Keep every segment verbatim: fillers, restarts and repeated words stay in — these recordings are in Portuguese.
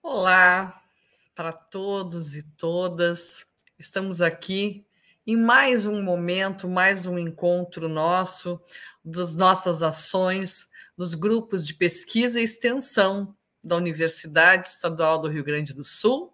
Olá para todos e todas. Estamos aqui em mais um momento, mais um encontro nosso, das nossas ações, dos grupos de pesquisa e extensão da Universidade Estadual do Rio Grande do Sul.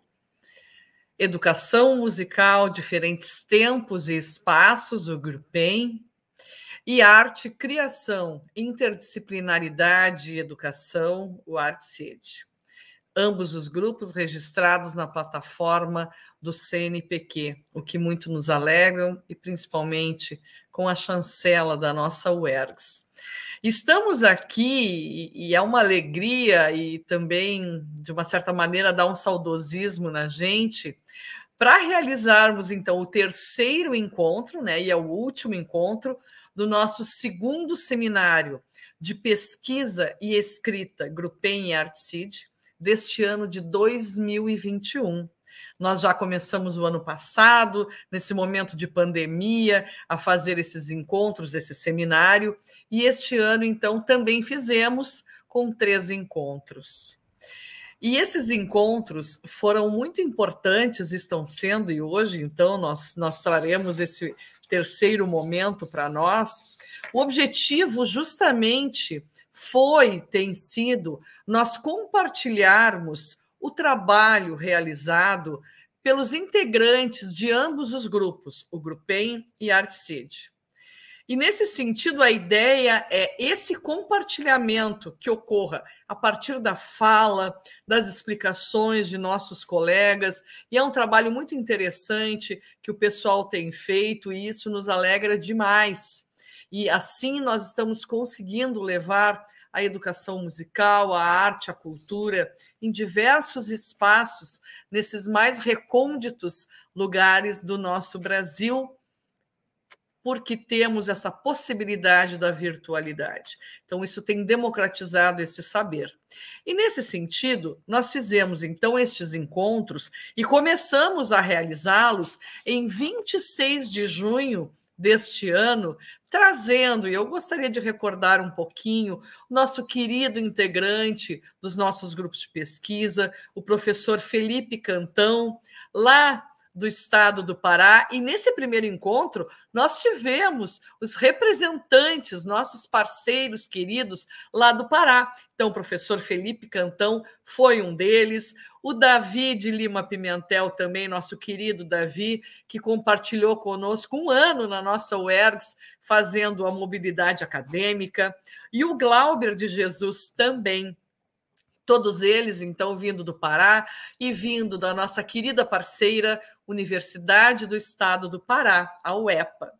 Educação musical, diferentes tempos e espaços, o GRUPEM, e arte, criação, interdisciplinaridade e educação, o ArtCid. Ambos os grupos registrados na plataforma do C N P Q, o que muito nos alegra, e principalmente com a chancela da nossa U E R G S. Estamos aqui, e é uma alegria e também, de uma certa maneira, dá um saudosismo na gente, para realizarmos, então, o terceiro encontro, né, e é o último encontro, do nosso segundo seminário de pesquisa e escrita GRUPEM e ArtCid, deste ano de dois mil e vinte e um. Nós já começamos o ano passado, nesse momento de pandemia, a fazer esses encontros, esse seminário, e este ano, então, também fizemos com três encontros. E esses encontros foram muito importantes, estão sendo, e hoje, então, nós, nós traremos esse terceiro momento para nós. O objetivo, justamente, foi, tem sido, nós compartilharmos o trabalho realizado pelos integrantes de ambos os grupos, o GRUPEM e ArtCid. E, nesse sentido, a ideia é esse compartilhamento que ocorra a partir da fala, das explicações de nossos colegas, e é um trabalho muito interessante que o pessoal tem feito, e isso nos alegra demais. E assim nós estamos conseguindo levar a educação musical, a arte, a cultura em diversos espaços, nesses mais recônditos lugares do nosso Brasil, porque temos essa possibilidade da virtualidade. Então, isso tem democratizado esse saber. E, nesse sentido, nós fizemos, então, estes encontros e começamos a realizá-los em vinte e seis de junho deste ano, trazendo, e eu gostaria de recordar um pouquinho, o nosso querido integrante dos nossos grupos de pesquisa, o professor Felipe Cantão, lá do estado do Pará, e nesse primeiro encontro nós tivemos os representantes, nossos parceiros queridos lá do Pará. Então, o professor Felipe Cantão foi um deles, o Davi de Lima Pimentel também, nosso querido Davi, que compartilhou conosco um ano na nossa U E R G S, fazendo a mobilidade acadêmica, e o Glauber de Jesus também. Todos eles, então, vindo do Pará e vindo da nossa querida parceira Universidade do Estado do Pará, a U E P A.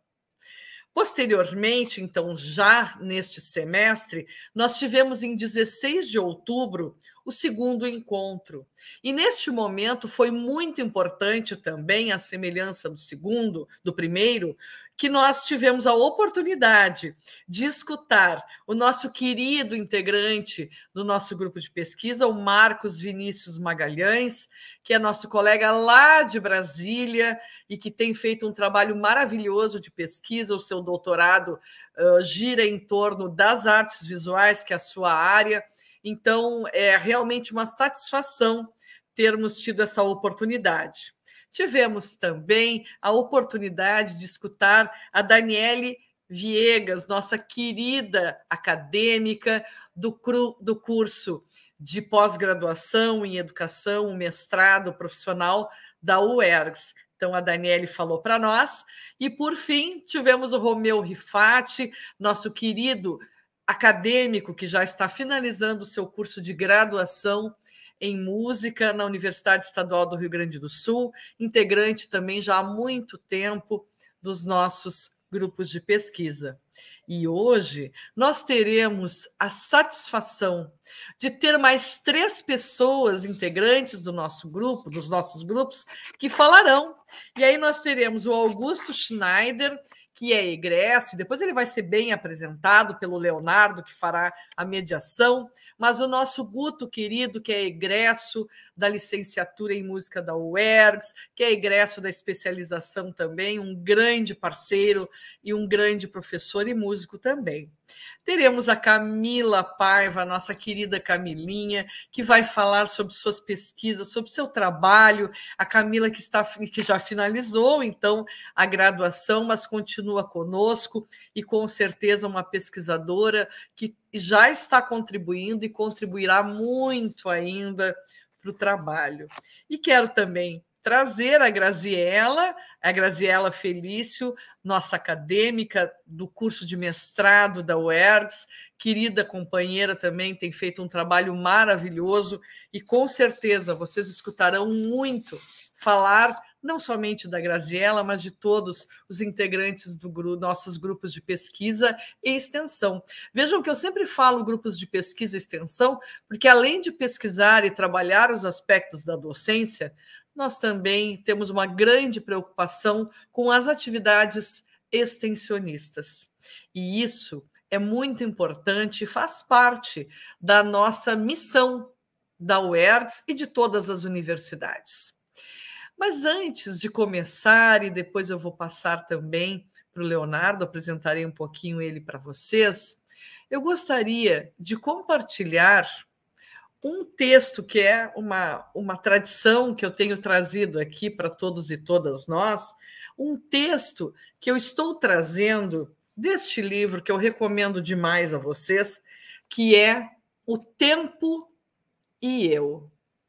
Posteriormente, então, já neste semestre, nós tivemos em dezesseis de outubro o segundo encontro. E neste momento foi muito importante também, a semelhança do segundo, do primeiro, que nós tivemos a oportunidade de escutar o nosso querido integrante do nosso grupo de pesquisa, o Marcos Vinícius Magalhães, que é nosso colega lá de Brasília e que tem feito um trabalho maravilhoso de pesquisa. O seu doutorado uh, gira em torno das artes visuais, que é a sua área. Então, é realmente uma satisfação termos tido essa oportunidade. Tivemos também a oportunidade de escutar a Daniele Viegas, nossa querida acadêmica do, do curso de pós-graduação em educação, um mestrado profissional da U E R G S. Então, a Daniele falou para nós. E, por fim, tivemos o Romeu Rifati, nosso querido acadêmico que já está finalizando o seu curso de graduação em música na Universidade Estadual do Rio Grande do Sul, integrante também já há muito tempo dos nossos grupos de pesquisa. E hoje nós teremos a satisfação de ter mais três pessoas integrantes do nosso grupo, dos nossos grupos, que falarão. E aí nós teremos o Augusto Schneider, que é egresso, e depois ele vai ser bem apresentado pelo Leonardo, que fará a mediação, mas o nosso Guto querido, que é egresso da licenciatura em música da U E R G S, que é egresso da especialização também, um grande parceiro e um grande professor e músico também. Teremos a Camila Paiva, nossa querida Camilinha, que vai falar sobre suas pesquisas, sobre seu trabalho. A Camila que, está, que já finalizou, então, a graduação, mas continua conosco e, com certeza, uma pesquisadora que já está contribuindo e contribuirá muito ainda para o trabalho. E quero também trazer a Graziela, a Graziela Felício, nossa acadêmica do curso de mestrado da U E R G S, querida companheira também, tem feito um trabalho maravilhoso e com certeza vocês escutarão muito falar não somente da Graziela, mas de todos os integrantes dos gru- nossos grupos de pesquisa e extensão. Vejam que eu sempre falo grupos de pesquisa e extensão, porque além de pesquisar e trabalhar os aspectos da docência, nós também temos uma grande preocupação com as atividades extensionistas. E isso é muito importante e faz parte da nossa missão da U E R G S e de todas as universidades. Mas antes de começar, e depois eu vou passar também para o Leonardo, apresentarei um pouquinho ele para vocês, eu gostaria de compartilhar um texto que é uma, uma tradição que eu tenho trazido aqui para todos e todas nós, um texto que eu estou trazendo deste livro, que eu recomendo demais a vocês, que é O Tempo e Eu.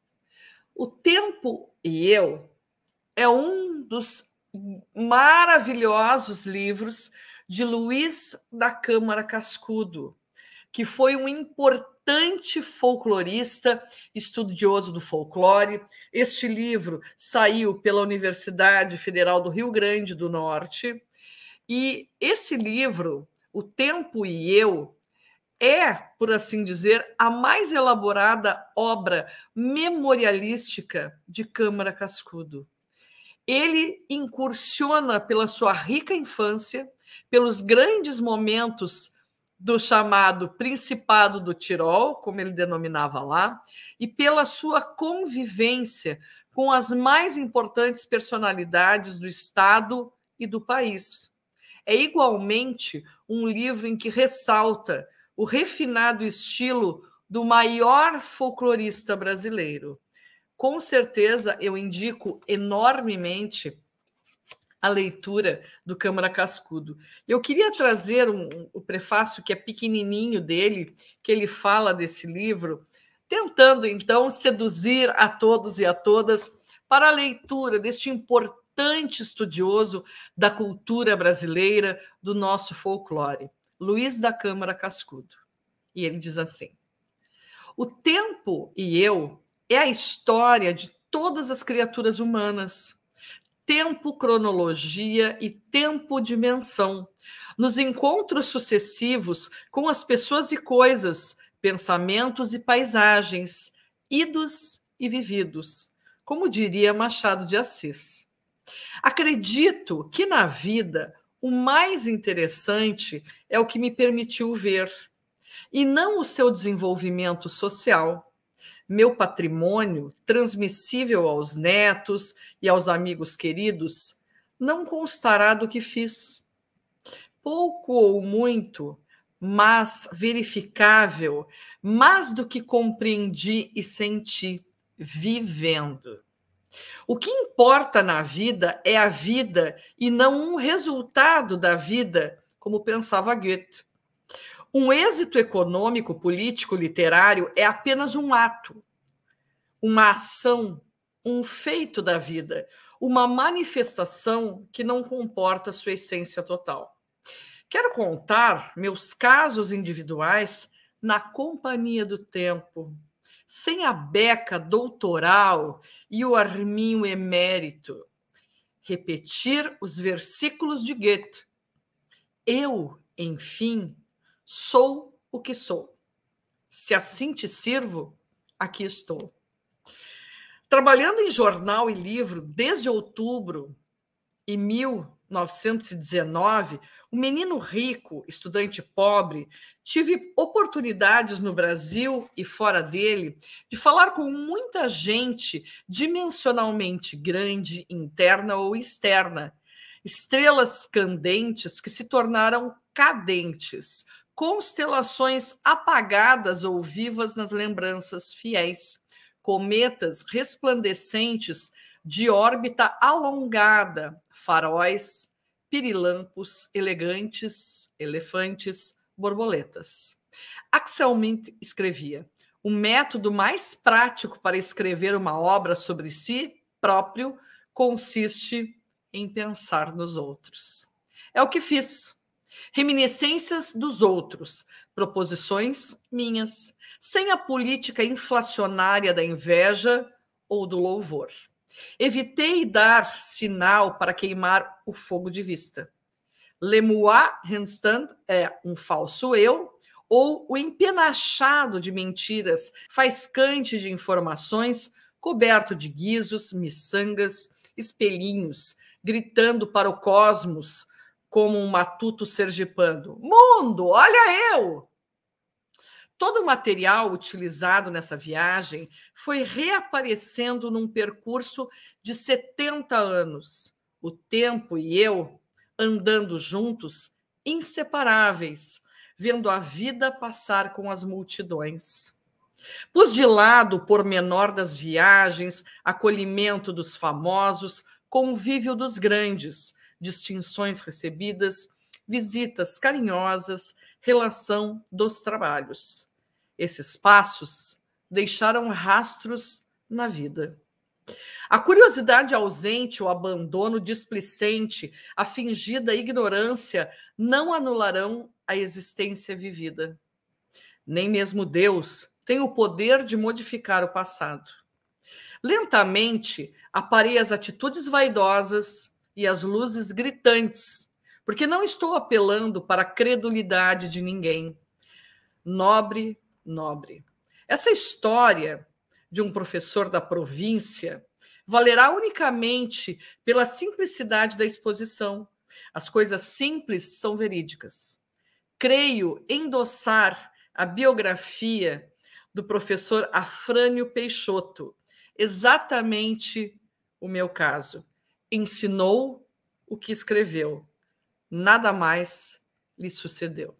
O Tempo e Eu é um dos maravilhosos livros de Luiz da Câmara Cascudo, que foi um importante folclorista, estudioso do folclore. Este livro saiu pela Universidade Federal do Rio Grande do Norte, e esse livro, O Tempo e Eu, é, por assim dizer, a mais elaborada obra memorialística de Câmara Cascudo. Ele incursiona pela sua rica infância, pelos grandes momentos do chamado Principado do Tirol, como ele denominava lá, e pela sua convivência com as mais importantes personalidades do Estado e do país. É igualmente um livro em que ressalta o refinado estilo do maior folclorista brasileiro. Com certeza, eu indico enormemente a leitura do Câmara Cascudo. Eu queria trazer um, um, o prefácio que é pequenininho dele, que ele fala desse livro, tentando, então, seduzir a todos e a todas para a leitura deste importante estudioso da cultura brasileira, do nosso folclore, Luiz da Câmara Cascudo. E ele diz assim: O tempo e eu é a história de todas as criaturas humanas. Tempo, cronologia e tempo-dimensão. Nos encontros sucessivos com as pessoas e coisas, pensamentos e paisagens, idos e vividos, como diria Machado de Assis. Acredito que na vida o mais interessante é o que me permitiu ver, e não o seu desenvolvimento social. Meu patrimônio, transmissível aos netos e aos amigos queridos, não constará do que fiz. Pouco ou muito, mas verificável, mais do que compreendi e senti, vivendo. O que importa na vida é a vida e não um resultado da vida, como pensava Goethe. Um êxito econômico, político, literário é apenas um ato, uma ação, um feito da vida, uma manifestação que não comporta sua essência total. Quero contar meus casos individuais na companhia do tempo, sem a beca doutoral e o arminho emérito. Repetir os versículos de Goethe. Eu, enfim, sou o que sou. Se assim te sirvo, aqui estou. Trabalhando em jornal e livro desde outubro de mil novecentos e dezenove, um menino rico, estudante pobre, tive oportunidades no Brasil e fora dele de falar com muita gente dimensionalmente grande, interna ou externa, estrelas candentes que se tornaram cadentes, constelações apagadas ou vivas nas lembranças fiéis, cometas resplandecentes de órbita alongada, faróis, pirilampos elegantes, elefantes, borboletas. Axel Mint escrevia: o método mais prático para escrever uma obra sobre si próprio consiste em pensar nos outros. É o que fiz. Reminiscências dos outros, proposições minhas, sem a política inflacionária da inveja ou do louvor. Evitei dar sinal para queimar o fogo de vista. Le moi restant é um falso eu, ou o empenachado de mentiras, faiscante de informações, coberto de guizos, miçangas, espelhinhos, gritando para o cosmos como um matuto sergipano: mundo, olha eu! Todo o material utilizado nessa viagem foi reaparecendo num percurso de setenta anos. O tempo e eu andando juntos, inseparáveis, vendo a vida passar com as multidões. Pus de lado o pormenor das viagens, acolhimento dos famosos, convívio dos grandes, distinções recebidas, visitas carinhosas, relação dos trabalhos. Esses passos deixaram rastros na vida. A curiosidade ausente, o abandono displicente, a fingida ignorância não anularão a existência vivida. Nem mesmo Deus tem o poder de modificar o passado. Lentamente, aparei as atitudes vaidosas e as luzes gritantes, porque não estou apelando para a credulidade de ninguém. Nobre, nobre. Essa história de um professor da província valerá unicamente pela simplicidade da exposição. As coisas simples são verídicas. Creio endossar a biografia do professor Afrânio Peixoto, exatamente o meu caso. Ensinou o que escreveu. Nada mais lhe sucedeu.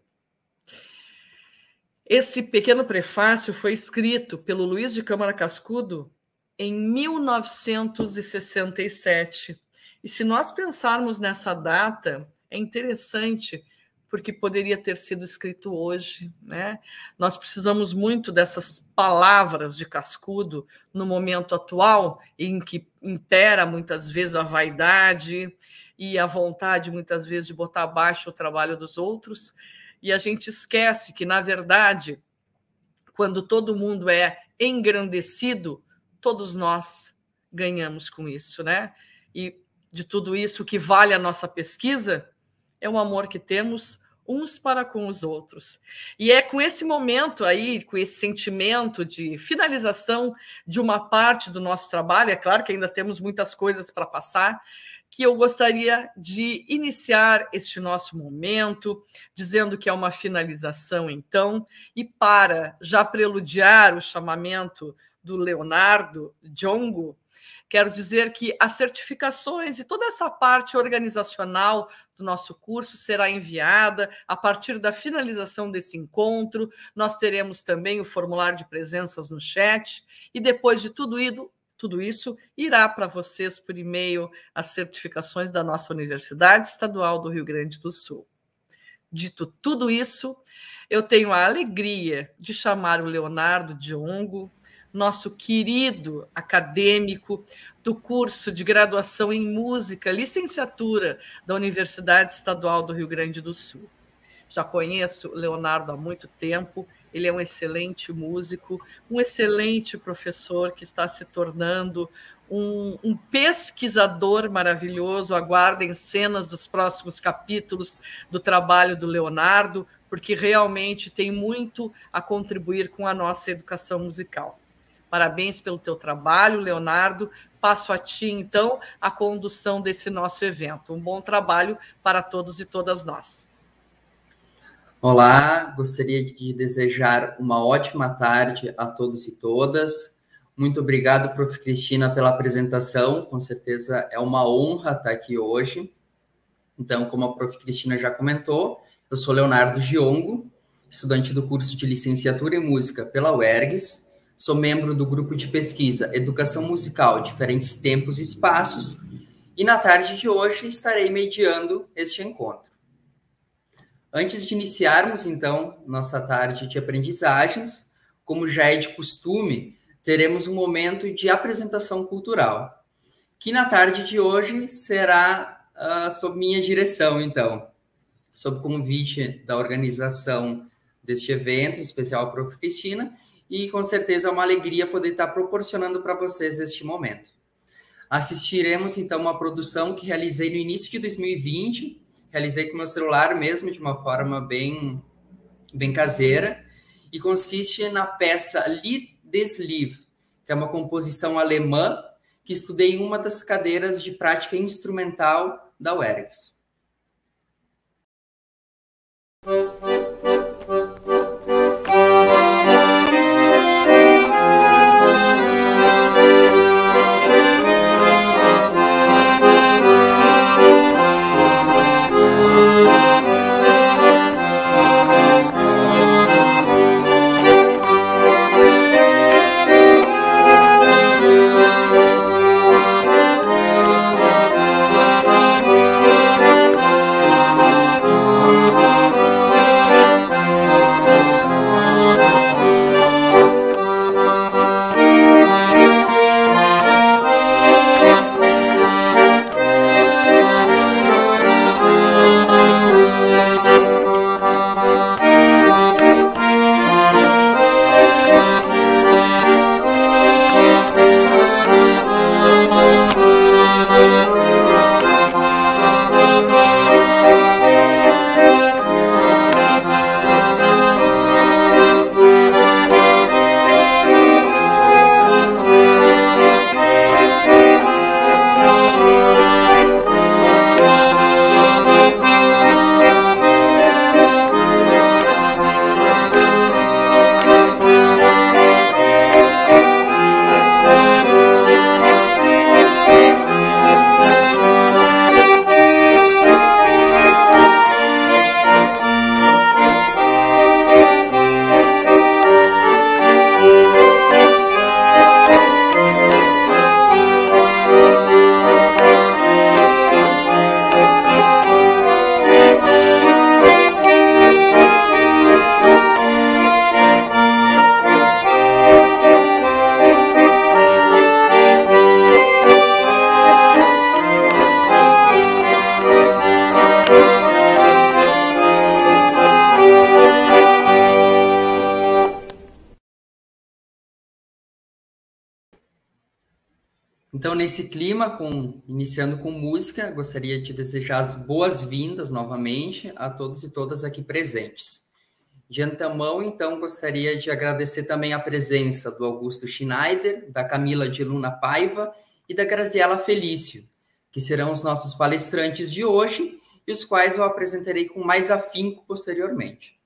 Esse pequeno prefácio foi escrito pelo Luiz de Câmara Cascudo em mil novecentos e sessenta e sete. E se nós pensarmos nessa data, é interessante, porque poderia ter sido escrito hoje, né? Nós precisamos muito dessas palavras de Cascudo no momento atual, em que impera muitas vezes a vaidade e a vontade, muitas vezes, de botar abaixo o trabalho dos outros. E a gente esquece que, na verdade, quando todo mundo é engrandecido, todos nós ganhamos com isso, né? E de tudo isso, o que vale a nossa pesquisa é o amor que temos uns para com os outros. E é com esse momento aí, com esse sentimento de finalização de uma parte do nosso trabalho, é claro que ainda temos muitas coisas para passar, que eu gostaria de iniciar este nosso momento, dizendo que é uma finalização, então, e para já preludiar o chamamento do Leonardo Diongo, quero dizer que as certificações e toda essa parte organizacional do nosso curso será enviada a partir da finalização desse encontro. Nós teremos também o formulário de presenças no chat e depois de tudo isso, tudo isso irá para vocês por e-mail as certificações da nossa Universidade Estadual do Rio Grande do Sul. Dito tudo isso, eu tenho a alegria de chamar o Leonardo Diongo, nosso querido acadêmico do curso de graduação em música, licenciatura da Universidade Estadual do Rio Grande do Sul. Já conheço o Leonardo há muito tempo, ele é um excelente músico, um excelente professor que está se tornando um, um pesquisador maravilhoso. Aguardem cenas dos próximos capítulos do trabalho do Leonardo, porque realmente tem muito a contribuir com a nossa educação musical. Parabéns pelo teu trabalho, Leonardo. passo a ti, então, a condução desse nosso evento. Um bom trabalho para todos e todas nós. Olá, gostaria de desejar uma ótima tarde a todos e todas. Muito obrigado, Prof Cristina, pela apresentação. Com certeza é uma honra estar aqui hoje. Então, como a Prof Cristina já comentou, eu sou Leonardo Giongo, estudante do curso de Licenciatura em Música pela U E R G S, sou membro do grupo de pesquisa Educação Musical, Diferentes Tempos e Espaços, e na tarde de hoje estarei mediando este encontro. Antes de iniciarmos, então, nossa tarde de aprendizagens, como já é de costume, teremos um momento de apresentação cultural, que na tarde de hoje será uh, sob minha direção, então, sob convite da organização deste evento, em especial a Prof Cristina, e com certeza é uma alegria poder estar proporcionando para vocês este momento. Assistiremos, então, uma produção que realizei no início de dois mil e vinte, realizei com meu celular mesmo, de uma forma bem, bem caseira, e consiste na peça Lied des Lied, que é uma composição alemã que estudei em uma das cadeiras de prática instrumental da U E R G S. Então, nesse clima, com, iniciando com música, gostaria de desejar as boas-vindas novamente a todos e todas aqui presentes. De antemão, então, gostaria de agradecer também a presença do Augusto Schneider, da Camila de Luna Paiva e da Graziela Felício, que serão os nossos palestrantes de hoje e os quais eu apresentarei com mais afinco posteriormente.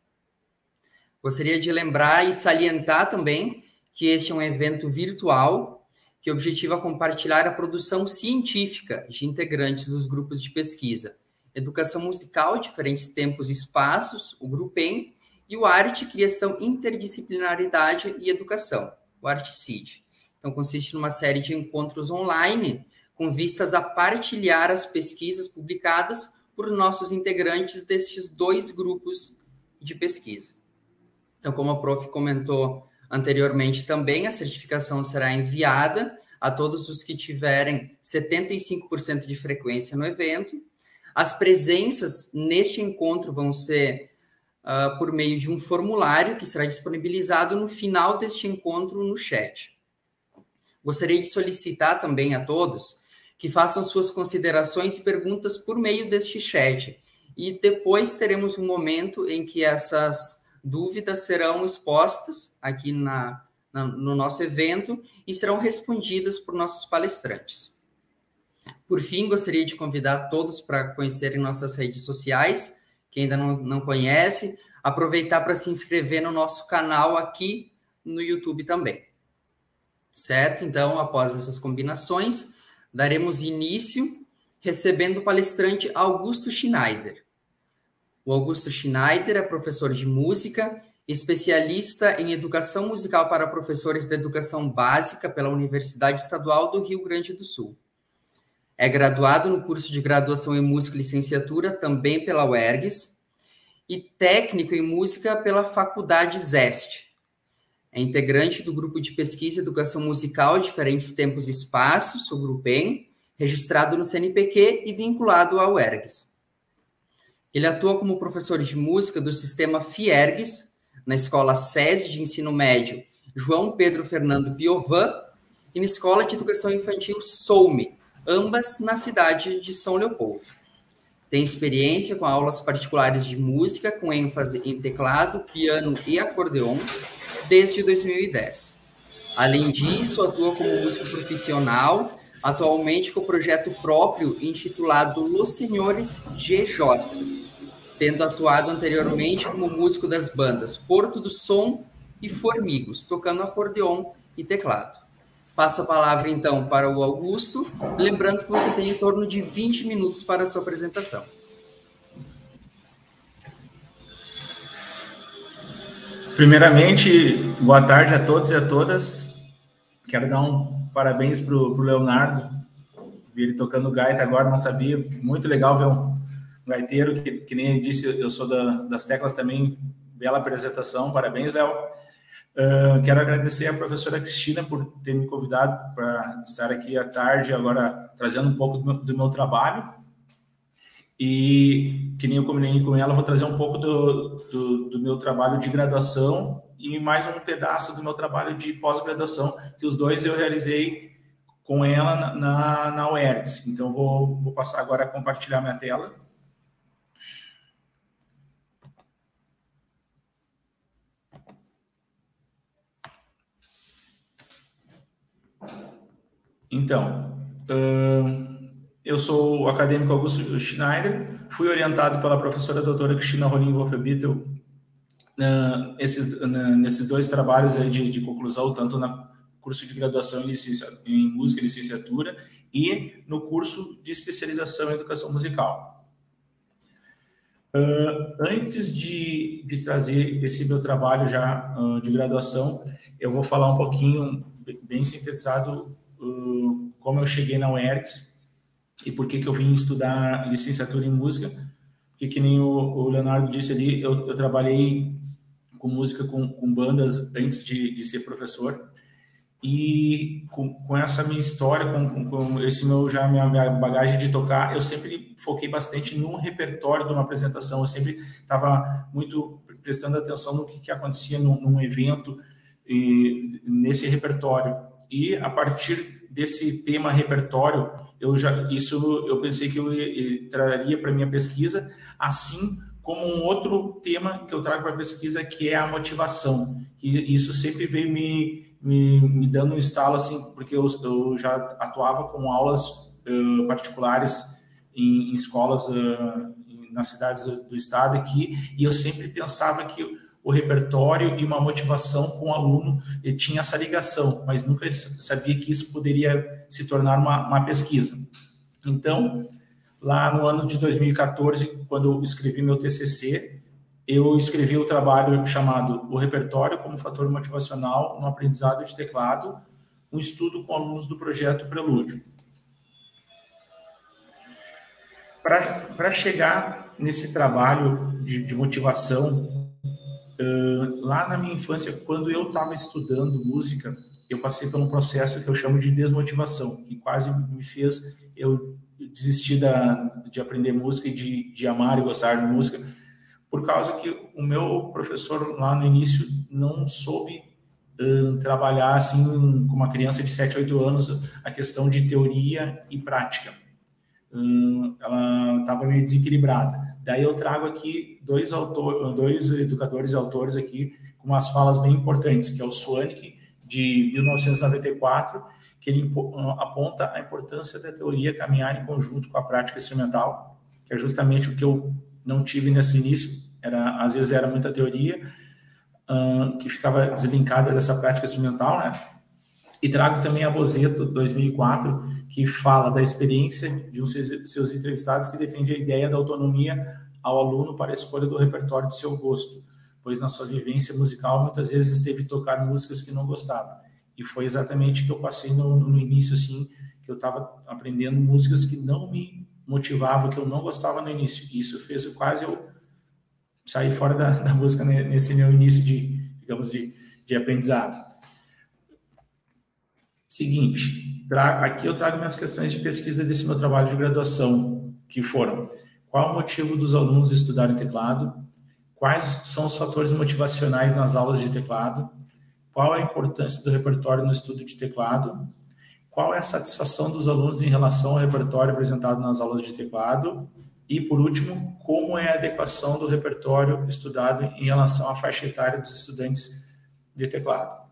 Gostaria de lembrar e salientar também que este é um evento virtual que objetiva compartilhar a produção científica de integrantes dos grupos de pesquisa, Educação Musical, Diferentes Tempos e Espaços, o GRUPEM, e o Arte, Criação, Interdisciplinaridade e Educação, o ArtCid. Então, consiste numa série de encontros online com vistas a partilhar as pesquisas publicadas por nossos integrantes destes dois grupos de pesquisa. Então, como a prof comentou anteriormente também, a certificação será enviada a todos os que tiverem setenta e cinco por cento de frequência no evento. As presenças neste encontro vão ser uh, por meio de um formulário que será disponibilizado no final deste encontro no chat. Gostaria de solicitar também a todos que façam suas considerações e perguntas por meio deste chat. E depois teremos um momento em que essas dúvidas serão expostas aqui na, no nosso evento e serão respondidas por nossos palestrantes. Por fim, gostaria de convidar todos para conhecerem nossas redes sociais, quem ainda não, não conhece, aproveitar para se inscrever no nosso canal aqui no YouTube também. Certo? Então, após essas combinações, daremos início recebendo o palestrante Augusto Schneider. O Augusto Schneider é professor de música, especialista em educação musical para professores de educação básica pela Universidade Estadual do Rio Grande do Sul. É graduado no curso de graduação em música e licenciatura, também pela U E R G S, e técnico em música pela Faculdade ZEST. É integrante do grupo de pesquisa e educação musical Diferentes Tempos e Espaços, o GRUPEM, registrado no C N P Q e vinculado à U E R G S. Ele atua como professor de música do sistema Fiergues, na Escola SESI de Ensino Médio João Pedro Fernando Piovan e na Escola de Educação Infantil SOUME, ambas na cidade de São Leopoldo. Tem experiência com aulas particulares de música, com ênfase em teclado, piano e acordeon, desde dois mil e dez. Além disso, atua como músico profissional, atualmente com o projeto próprio intitulado Los Senhores G J, tendo atuado anteriormente como músico das bandas Porto do Som e Formigos, tocando acordeon e teclado. Passo a palavra, então, para o Augusto, lembrando que você tem em torno de vinte minutos para a sua apresentação. Primeiramente, boa tarde a todos e a todas. Quero dar um parabéns para o Leonardo. Vi ele tocando gaita agora, não sabia. Muito legal ver um gaiteiro, que, que nem ele disse, eu sou da, das teclas também. Bela apresentação, parabéns, Léo. Uh, quero agradecer à professora Cristina por ter me convidado para estar aqui à tarde, agora trazendo um pouco do meu, do meu trabalho. E, que nem eu combinei com ela, vou trazer um pouco do, do, do meu trabalho de graduação e mais um pedaço do meu trabalho de pós-graduação, que os dois eu realizei com ela na, na, na U E R G S. Então, vou, vou passar agora a compartilhar minha tela. Então, uh, eu sou o acadêmico Augusto Schneider, fui orientado pela professora doutora Cristina Rolim Wolfebittel uh, esses, uh, nesses dois trabalhos aí de, de conclusão, tanto no curso de graduação em, em música e licenciatura e no curso de especialização em educação musical. Uh, antes de, de trazer esse meu trabalho já uh, de graduação, eu vou falar um pouquinho, bem sintetizado, Uh, como eu cheguei na U E R G S e por que que eu vim estudar licenciatura em música, porque que nem o, o Leonardo disse ali, eu, eu trabalhei com música com, com bandas antes de, de ser professor, e com, com essa minha história, com, com, com esse meu já minha, minha bagagem de tocar, eu sempre foquei bastante num repertório de uma apresentação, eu sempre estava muito prestando atenção no que, que acontecia num, num evento, e nesse repertório. E a partir desse tema repertório, eu já isso eu pensei que eu, eu traria para minha pesquisa, assim como um outro tema que eu trago para a pesquisa, que é a motivação. E isso sempre veio me, me, me dando um estalo, assim, porque eu, eu já atuava com aulas uh, particulares em, em escolas uh, nas cidades do, do estado aqui, e eu sempre pensava que o repertório e uma motivação com o aluno, e tinha essa ligação, mas nunca sabia que isso poderia se tornar uma, uma pesquisa. Então, lá no ano de dois mil e quatorze, quando eu escrevi meu T C C, eu escrevi o trabalho chamado O Repertório como Fator Motivacional no Aprendizado de Teclado, um estudo com alunos do projeto Prelúdio. Para chegar nesse trabalho de, de motivação, Uh, lá na minha infância, quando eu estava estudando música, eu passei por um processo que eu chamo de desmotivação, que quase me fez eu desistir da, de aprender música e de, de amar e gostar de música, por causa que o meu professor lá no início não soube uh, trabalhar assim com uma criança de sete, oito anos a questão de teoria e prática. Uh, ela estava meio desequilibrada. Daí eu trago aqui dois, autor, dois educadores e autores aqui com umas falas bem importantes, que é o Swanik de mil novecentos e noventa e quatro, que ele aponta a importância da teoria caminhar em conjunto com a prática instrumental, que é justamente o que eu não tive nesse início. Era, às vezes era muita teoria uh, que ficava deslinkada dessa prática instrumental, né? E trago também a Bozeto, dois mil e quatro, que fala da experiência de um de seus entrevistados, que defende a ideia da autonomia ao aluno para a escolha do repertório de seu gosto, pois na sua vivência musical muitas vezes teve que tocar músicas que não gostava. E foi exatamente o que eu passei no, no início, assim, que eu estava aprendendo músicas que não me motivavam, que eu não gostava no início. E isso fez quase eu sair fora da, da música nesse meu início de, digamos, de, de aprendizado. Seguinte, tra- aqui eu trago minhas questões de pesquisa desse meu trabalho de graduação, que foram: qual o motivo dos alunos estudarem teclado? Quais são os fatores motivacionais nas aulas de teclado? Qual a importância do repertório no estudo de teclado? Qual é a satisfação dos alunos em relação ao repertório apresentado nas aulas de teclado? E, por último, como é a adequação do repertório estudado em relação à faixa etária dos estudantes de teclado?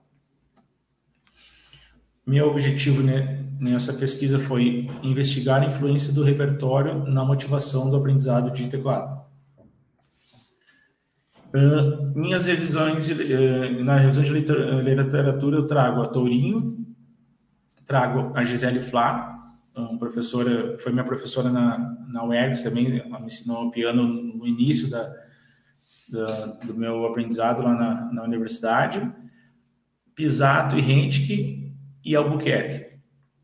Meu objetivo nessa pesquisa foi investigar a influência do repertório na motivação do aprendizado de teclado. Uh, minhas revisões, uh, na revisão de literatura eu trago a Tourinho, trago a Gisele Flá, uma professora, foi minha professora na, na U E R G S também, ela me ensinou piano no início da, da, do meu aprendizado lá na, na universidade, Pisato e Rentke e Albuquerque.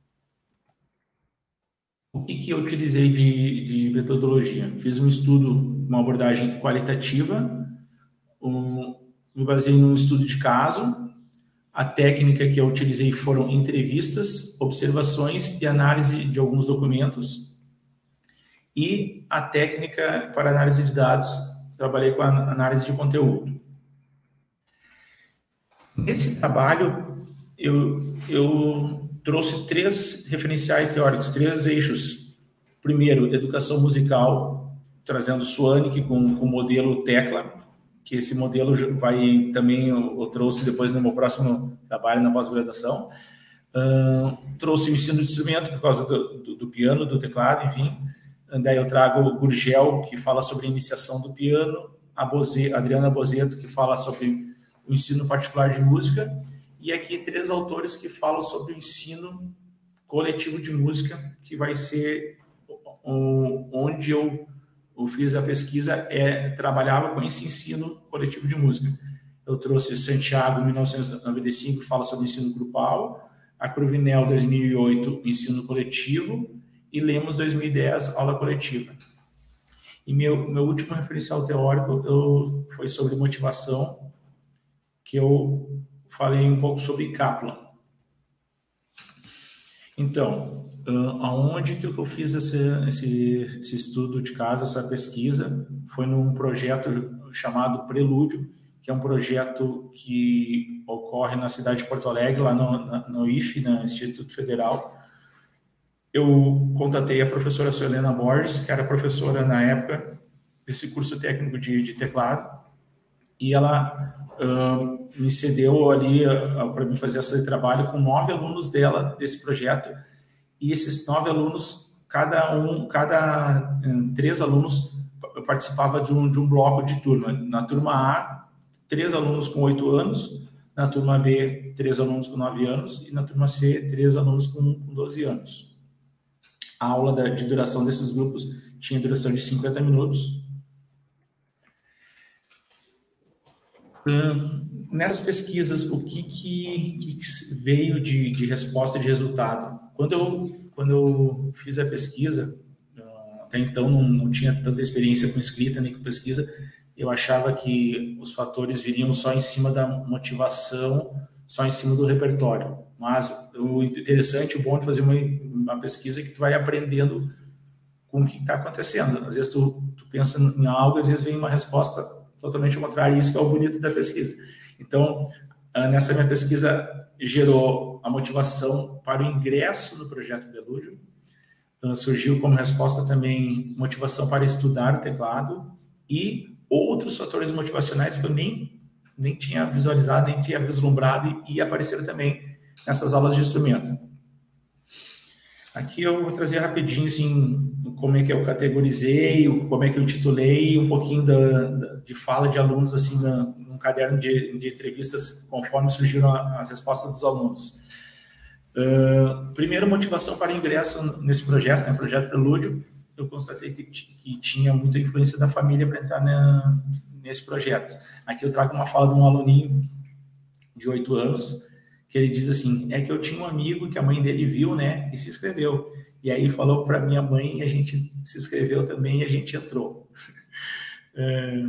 O que, que eu utilizei de, de metodologia? Fiz um estudo, uma abordagem qualitativa, um, me baseei num estudo de caso. A técnica que eu utilizei foram entrevistas, observações e análise de alguns documentos. E a técnica para análise de dados, trabalhei com a análise de conteúdo. Nesse trabalho, eu, eu trouxe três referenciais teóricos, três eixos. Primeiro, educação musical, trazendo Swannick com, com o modelo Tecla, que esse modelo vai também, eu, eu trouxe depois no meu próximo trabalho na pós-graduação. Uh, trouxe o ensino de instrumento por causa do, do, do piano, do teclado, enfim. Daí eu trago o Gurgel, que fala sobre a iniciação do piano, a Boze, Adriana Bozeto, que fala sobre o ensino particular de música, e aqui três autores que falam sobre o ensino coletivo de música, que vai ser onde eu, eu fiz a pesquisa, é, trabalhava com esse ensino coletivo de música. Eu trouxe Santiago, mil novecentos e noventa e cinco, que fala sobre o ensino grupal, a Cruvinel, dois mil e oito, ensino coletivo, e Lemos, dois mil e dez, aula coletiva. E meu, meu último referencial teórico eu, foi sobre motivação, que eu falei um pouco sobre Kaplan. Então, uh, aonde que eu fiz esse, esse, esse estudo de caso, essa pesquisa, foi num projeto chamado Prelúdio, que é um projeto que ocorre na cidade de Porto Alegre, lá no, na, no I F E, no Instituto Federal. Eu contatei a professora Suelena Borges, que era professora na época desse curso técnico de, de teclado, e ela uh, me cedeu ali uh, para mim fazer esse trabalho com nove alunos dela, desse projeto, e esses nove alunos, cada um, cada um, três alunos participava de um, de um bloco de turma. Na turma A, três alunos com oito anos, na turma B, três alunos com nove anos, e na turma C, três alunos com, com doze anos. A aula da, de duração desses grupos tinha duração de cinquenta minutos. Hum, nessas pesquisas, o que, que, que veio de, de resposta de resultado? Quando eu, quando eu fiz a pesquisa, até então não, não tinha tanta experiência com escrita nem com pesquisa, eu achava que os fatores viriam só em cima da motivação, só em cima do repertório. Mas o interessante, o bom de fazer uma, uma pesquisa é que tu vai aprendendo com o que está acontecendo. Às vezes tu, tu pensa em algo, às vezes vem uma resposta totalmente contrária. Isso que é o bonito da pesquisa. Então, nessa minha pesquisa, gerou a motivação para o ingresso no projeto Prelúdio. Surgiu como resposta também motivação para estudar o teclado e outros fatores motivacionais que eu nem nem tinha visualizado, nem tinha vislumbrado, e, e apareceram também nessas aulas de instrumento. Aqui eu vou trazer rapidinho, assim, como é que eu categorizei, como é que eu intitulei, um pouquinho da, da, de fala de alunos, assim, na, num caderno de, de entrevistas, conforme surgiram a, as respostas dos alunos. Uh, primeiro, motivação para ingresso nesse projeto, né, projeto Prelúdio. Eu constatei que, que tinha muita influência da família para entrar na, nesse projeto. Aqui eu trago uma fala de um aluninho de oito anos, que ele diz assim, é que eu tinha um amigo que a mãe dele viu, né, e se inscreveu. E aí falou para minha mãe, e a gente se inscreveu também, e a gente entrou. É,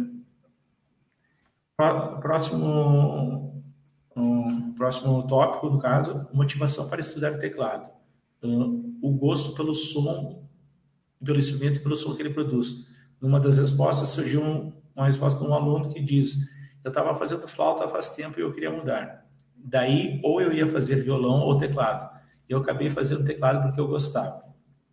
próximo, um, próximo tópico, no caso, motivação para estudar teclado. Uh, o gosto pelo som, pelo instrumento e pelo som que ele produz. Numa das respostas surgiu um, uma resposta de um aluno que diz, eu estava fazendo flauta faz tempo e eu queria mudar. Daí, ou eu ia fazer violão ou teclado. Eu acabei fazendo teclado porque eu gostava.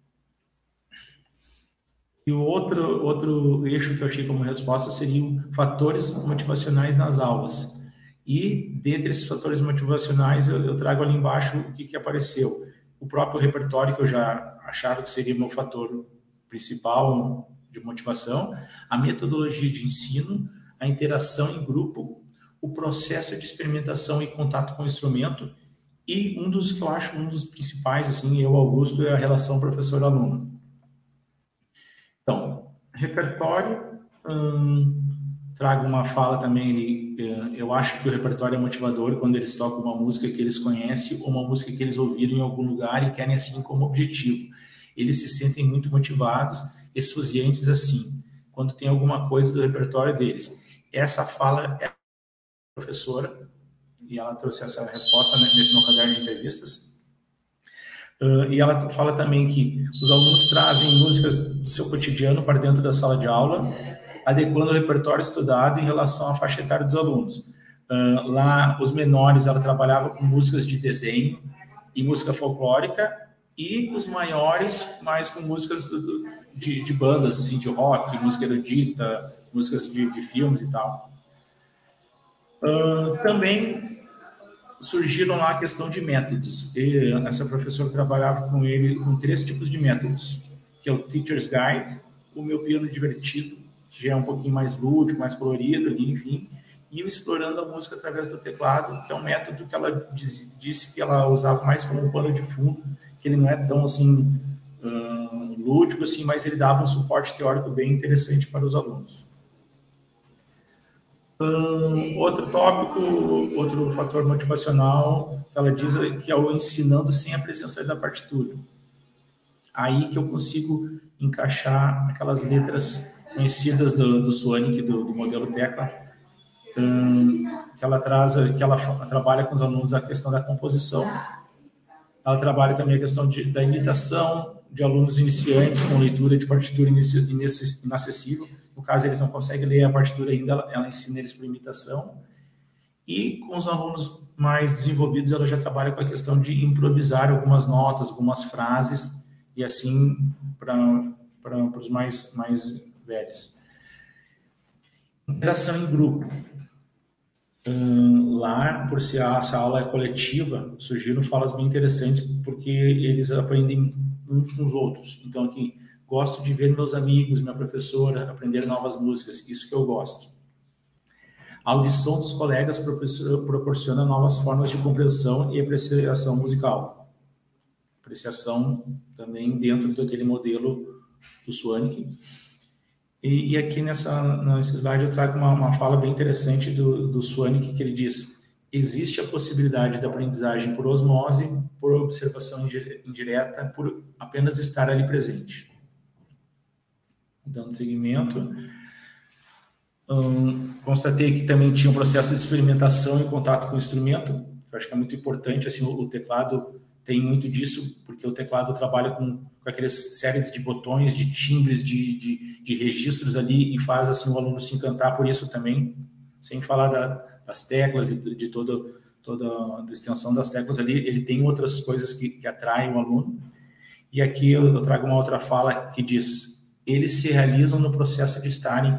E o outro, outro eixo que eu achei como resposta seriam fatores motivacionais nas aulas. E, dentre esses fatores motivacionais, eu, eu trago ali embaixo o que, que apareceu. O próprio repertório, que eu já achava que seria meu fator principal de motivação, a metodologia de ensino, a interação em grupo, o processo de experimentação e contato com o instrumento, e um dos que eu acho um dos principais, assim, eu, Augusto, é a relação professor-aluno. Então, repertório, hum, trago uma fala também ali, eu acho que o repertório é motivador quando eles tocam uma música que eles conhecem ou uma música que eles ouviram em algum lugar e querem assim como objetivo. Eles se sentem muito motivados, esfuziantes assim, quando tem alguma coisa do repertório deles. Essa fala é professora, e ela trouxe essa resposta nesse meu caderno de entrevistas. Uh, e ela fala também que os alunos trazem músicas do seu cotidiano para dentro da sala de aula, adequando o repertório estudado em relação à faixa etária dos alunos. Uh, lá, os menores, ela trabalhava com músicas de desenho e música folclórica, e os maiores, mais com músicas de, de bandas, assim, de rock, música erudita, músicas de, de filmes e tal. Uh, também surgiram lá a questão de métodos. E essa professora trabalhava com ele com três tipos de métodos, que é o Teacher's Guide, o Meu Piano Divertido, que já é um pouquinho mais lúdico, mais colorido, ali, enfim, e o Explorando a Música através do Teclado, que é um método que ela diz, disse que ela usava mais como um pano de fundo, que ele não é tão assim uh, lúdico, assim, mas ele dava um suporte teórico bem interessante para os alunos. Um, outro tópico, outro fator motivacional, que ela diz que é o ensinando sem a presença da partitura. Aí que eu consigo encaixar aquelas letras conhecidas do, do Sonic, do, do modelo tecla, um, que ela traz, que ela trabalha com os alunos a questão da composição. Ela trabalha também a questão de, da imitação de alunos iniciantes com leitura de partitura inacessível. No caso, eles não conseguem ler a partitura ainda, ela, ela ensina eles por imitação. E com os alunos mais desenvolvidos, ela já trabalha com a questão de improvisar algumas notas, algumas frases, e assim para os mais, mais velhos. Interação em grupo. Um, lá, por se essa aula é coletiva, surgiram falas bem interessantes, porque eles aprendem uns com os outros. Então, aqui, gosto de ver meus amigos, minha professora, aprender novas músicas, isso que eu gosto. A audição dos colegas proporciona novas formas de compreensão e apreciação musical. Apreciação também dentro daquele modelo do Sonic. E, e aqui nessa, nesse slide eu trago uma, uma fala bem interessante do, do Sonic, que ele diz: existe a possibilidade da aprendizagem por osmose, por observação indireta, por apenas estar ali presente. Dando seguimento, hum, constatei que também tinha um processo de experimentação em contato com o instrumento, que eu acho que é muito importante. Assim, o, o teclado tem muito disso, porque o teclado trabalha com, com aquelas séries de botões, de timbres, de, de, de registros ali, e faz assim, o aluno se encantar por isso também, sem falar da, das teclas e de toda, toda a extensão das teclas ali. Ele tem outras coisas que, que atraem o aluno. E aqui eu, eu trago uma outra fala que diz: eles se realizam no processo de estarem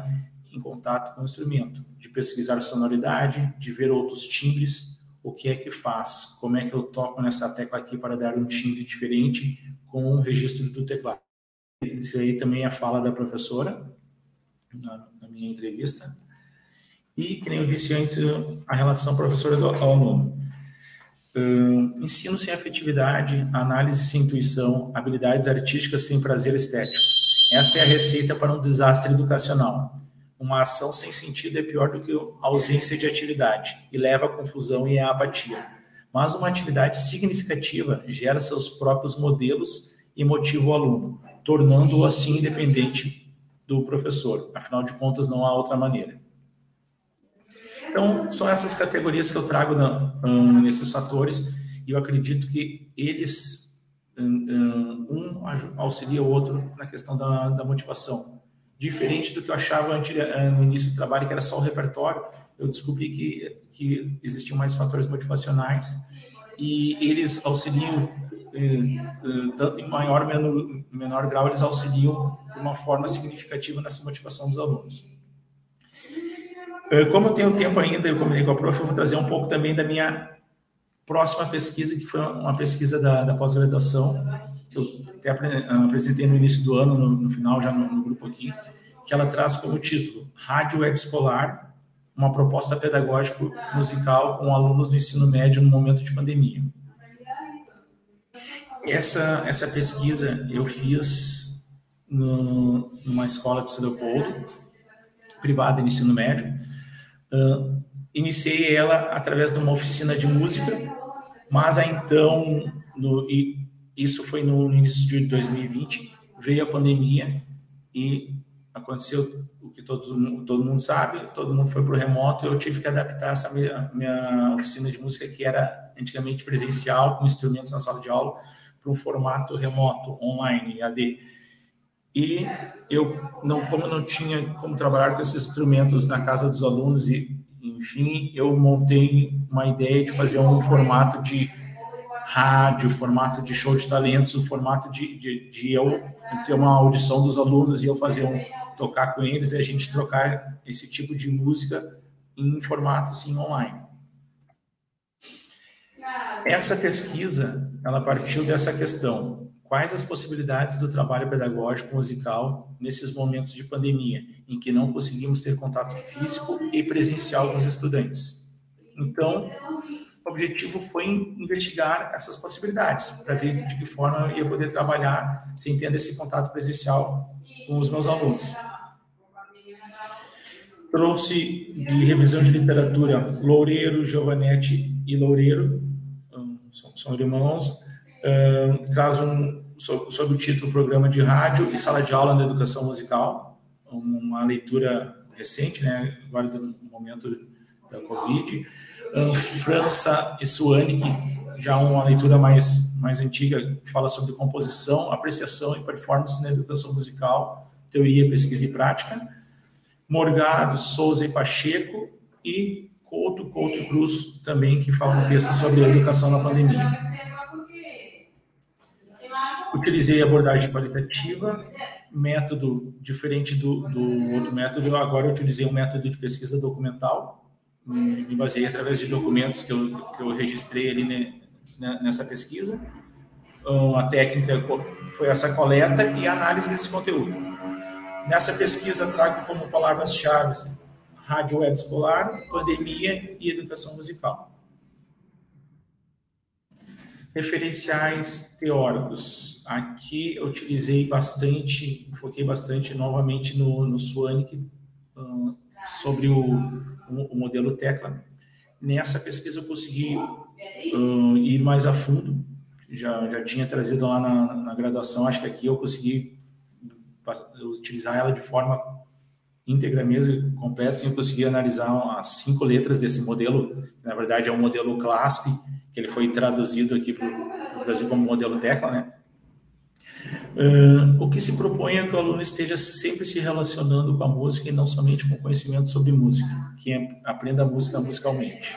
em contato com o instrumento, de pesquisar sonoridade, de ver outros timbres, o que é que faz, como é que eu toco nessa tecla aqui para dar um timbre diferente com o registro do teclado. Isso aí também é a fala da professora, na, na minha entrevista. E, como eu disse antes, a relação professora do aluno. Uh, ensino sem afetividade, análise sem intuição, habilidades artísticas sem prazer estético. Esta é a receita para um desastre educacional. Uma ação sem sentido é pior do que a ausência de atividade e leva à confusão e à apatia. Mas uma atividade significativa gera seus próprios modelos e motiva o aluno, tornando-o assim independente do professor. Afinal de contas, não há outra maneira. Então, são essas categorias que eu trago na, um, nesses fatores, e eu acredito que eles, um, um auxilia o outro na questão da, da motivação. Diferente do que eu achava antes, no início do trabalho, que era só o repertório, eu descobri que, que existiam mais fatores motivacionais, e eles auxiliam, tanto em maior ou menor, menor grau, eles auxiliam de uma forma significativa nessa motivação dos alunos. Como eu tenho tempo ainda, eu combinei com a prof, eu vou trazer um pouco também da minha próxima pesquisa, que foi uma pesquisa da, da pós-graduação, que eu até apresentei no início do ano, no, no final, já no, no grupo aqui, que ela traz como título Rádio Web Escolar, uma proposta pedagógica musical com alunos do ensino médio no momento de pandemia. Essa, essa pesquisa eu fiz no, numa escola de São Leopoldo, privada de ensino médio. Uh, iniciei ela através de uma oficina de música, mas aí então, no, e isso foi no, no início de dois mil e vinte, veio a pandemia e aconteceu o que todos, todo mundo sabe, todo mundo foi para o remoto, e eu tive que adaptar essa minha, minha oficina de música, que era antigamente presencial, com instrumentos na sala de aula, para um formato remoto, online, E A D. E eu, não, como não tinha como trabalhar com esses instrumentos na casa dos alunos, e, enfim, eu montei uma ideia de fazer um formato de rádio, formato de show de talentos, o formato de, de, de eu ter uma audição dos alunos e eu fazer um, tocar com eles, e a gente trocar esse tipo de música em formato, assim, online. Essa pesquisa, ela partiu dessa questão: quais as possibilidades do trabalho pedagógico musical nesses momentos de pandemia, em que não conseguimos ter contato físico e presencial com os estudantes? Então, o objetivo foi investigar essas possibilidades, para ver de que forma eu ia poder trabalhar sem ter esse contato presencial com os meus alunos. Trouxe de revisão de literatura Loureiro, Giovanetti e Loureiro, são, são irmãos, um, traz um sob o título Programa de Rádio e Sala de Aula na Educação Musical, uma leitura recente, né, agora no momento da Covid. Um, França e Suanic, já uma leitura mais, mais antiga, que fala sobre composição, apreciação e performance na educação musical, teoria, pesquisa e prática. Morgado, Souza e Pacheco, e Couto, Couto e Cruz, também, que fala um texto sobre a educação na pandemia. Utilizei abordagem qualitativa, método diferente do, do outro método. Agora eu utilizei um método de pesquisa documental, me, me baseei através de documentos que eu, que eu registrei ali ne, nessa pesquisa. A técnica foi essa coleta e análise desse conteúdo. Nessa pesquisa trago como palavras-chave rádio web escolar, pandemia e educação musical. Referenciais teóricos. Aqui eu utilizei bastante, foquei bastante novamente no, no Suanic, uh, sobre o, o, o modelo Tecla. Nessa pesquisa eu consegui uh, ir mais a fundo, já, já tinha trazido lá na, na graduação, acho que aqui eu consegui utilizar ela de forma íntegra mesmo, completa, assim, eu consegui analisar as cinco letras desse modelo, que na verdade é um modelo CLASP, que ele foi traduzido aqui para o Brasil como modelo Tecla, né? Uh, o que se propõe é que o aluno esteja sempre se relacionando com a música e não somente com conhecimento sobre música, que é, aprenda a música musicalmente.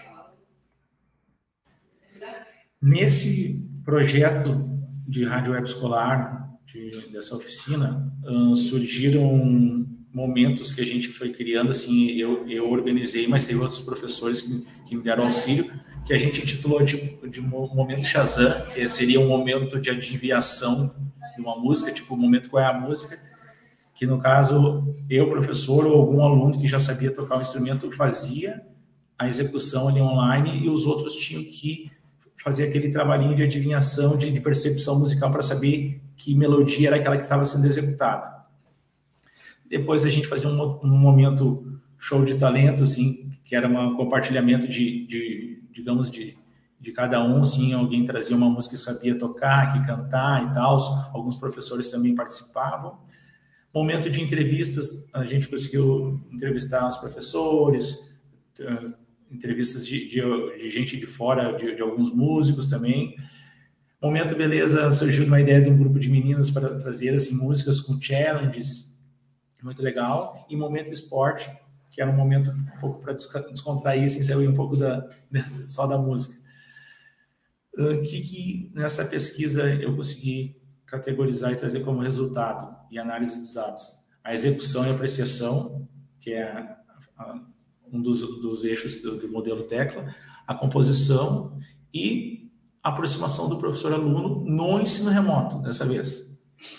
Nesse projeto de rádio web escolar, de, dessa oficina, uh, surgiram momentos que a gente foi criando, assim, eu, eu organizei, mas teve outros professores que, que me deram auxílio, que a gente intitulou de, de momento Shazam, que seria um momento de adivinhação de uma música, tipo, o momento qual é a música, que no caso, eu, professor, ou algum aluno que já sabia tocar o instrumento, fazia a execução ali online, e os outros tinham que fazer aquele trabalhinho de adivinhação, de, de percepção musical, para saber que melodia era aquela que estava sendo executada. Depois a gente fazia um, um momento show de talentos, assim, que era um compartilhamento de, de digamos, de, de cada um, assim, alguém trazia uma música que sabia tocar, que cantar e tal, alguns professores também participavam. Momento de entrevistas, a gente conseguiu entrevistar os professores, entrevistas de, de, de gente de fora, de, de alguns músicos também. Momento beleza, surgiu uma ideia de um grupo de meninas para trazer assim, músicas com challenges, muito legal. E momento esporte, que era um momento um pouco para descontrair, assim, sair um pouco da, só da música. O que, que nessa pesquisa eu consegui categorizar e trazer como resultado e análise dos dados? A execução e apreciação, que é a, a, um dos, dos eixos do, do modelo Tecla, a composição e a aproximação do professor-aluno no ensino remoto, dessa vez.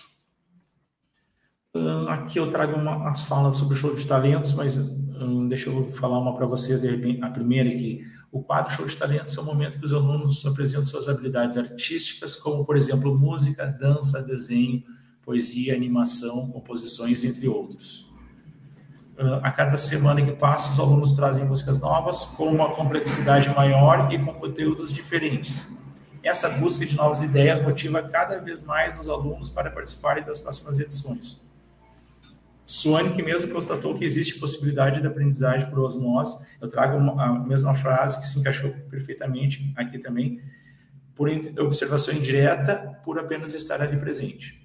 Uh, aqui eu trago uma, as falas sobre o show de talentos, mas um, deixa eu falar uma para vocês, de repente, a primeira aqui. O quadro Show de Talentos é o momento que os alunos apresentam suas habilidades artísticas, como, por exemplo, música, dança, desenho, poesia, animação, composições, entre outros. Uh, a cada semana que passa, os alunos trazem músicas novas, com uma complexidade maior e com conteúdos diferentes. Essa busca de novas ideias motiva cada vez mais os alunos para participarem das próximas edições. Sonic mesmo constatou que existe possibilidade de aprendizagem por osmose. Eu trago uma, a mesma frase que se encaixou perfeitamente aqui também, por observação indireta, por apenas estar ali presente.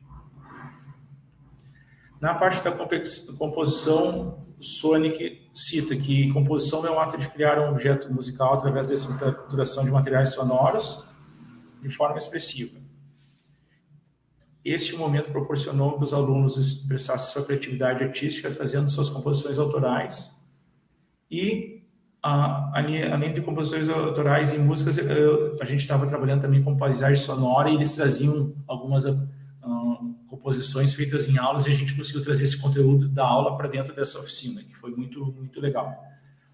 Na parte da composição, Sonic cita que composição é o ato de criar um objeto musical através da estruturação de materiais sonoros de forma expressiva. Este momento proporcionou que os alunos expressassem sua criatividade artística, trazendo suas composições autorais. E, a, além de composições autorais e músicas, a gente estava trabalhando também com paisagem sonora, e eles traziam algumas uh, composições feitas em aulas, e a gente conseguiu trazer esse conteúdo da aula para dentro dessa oficina, que foi muito, muito legal.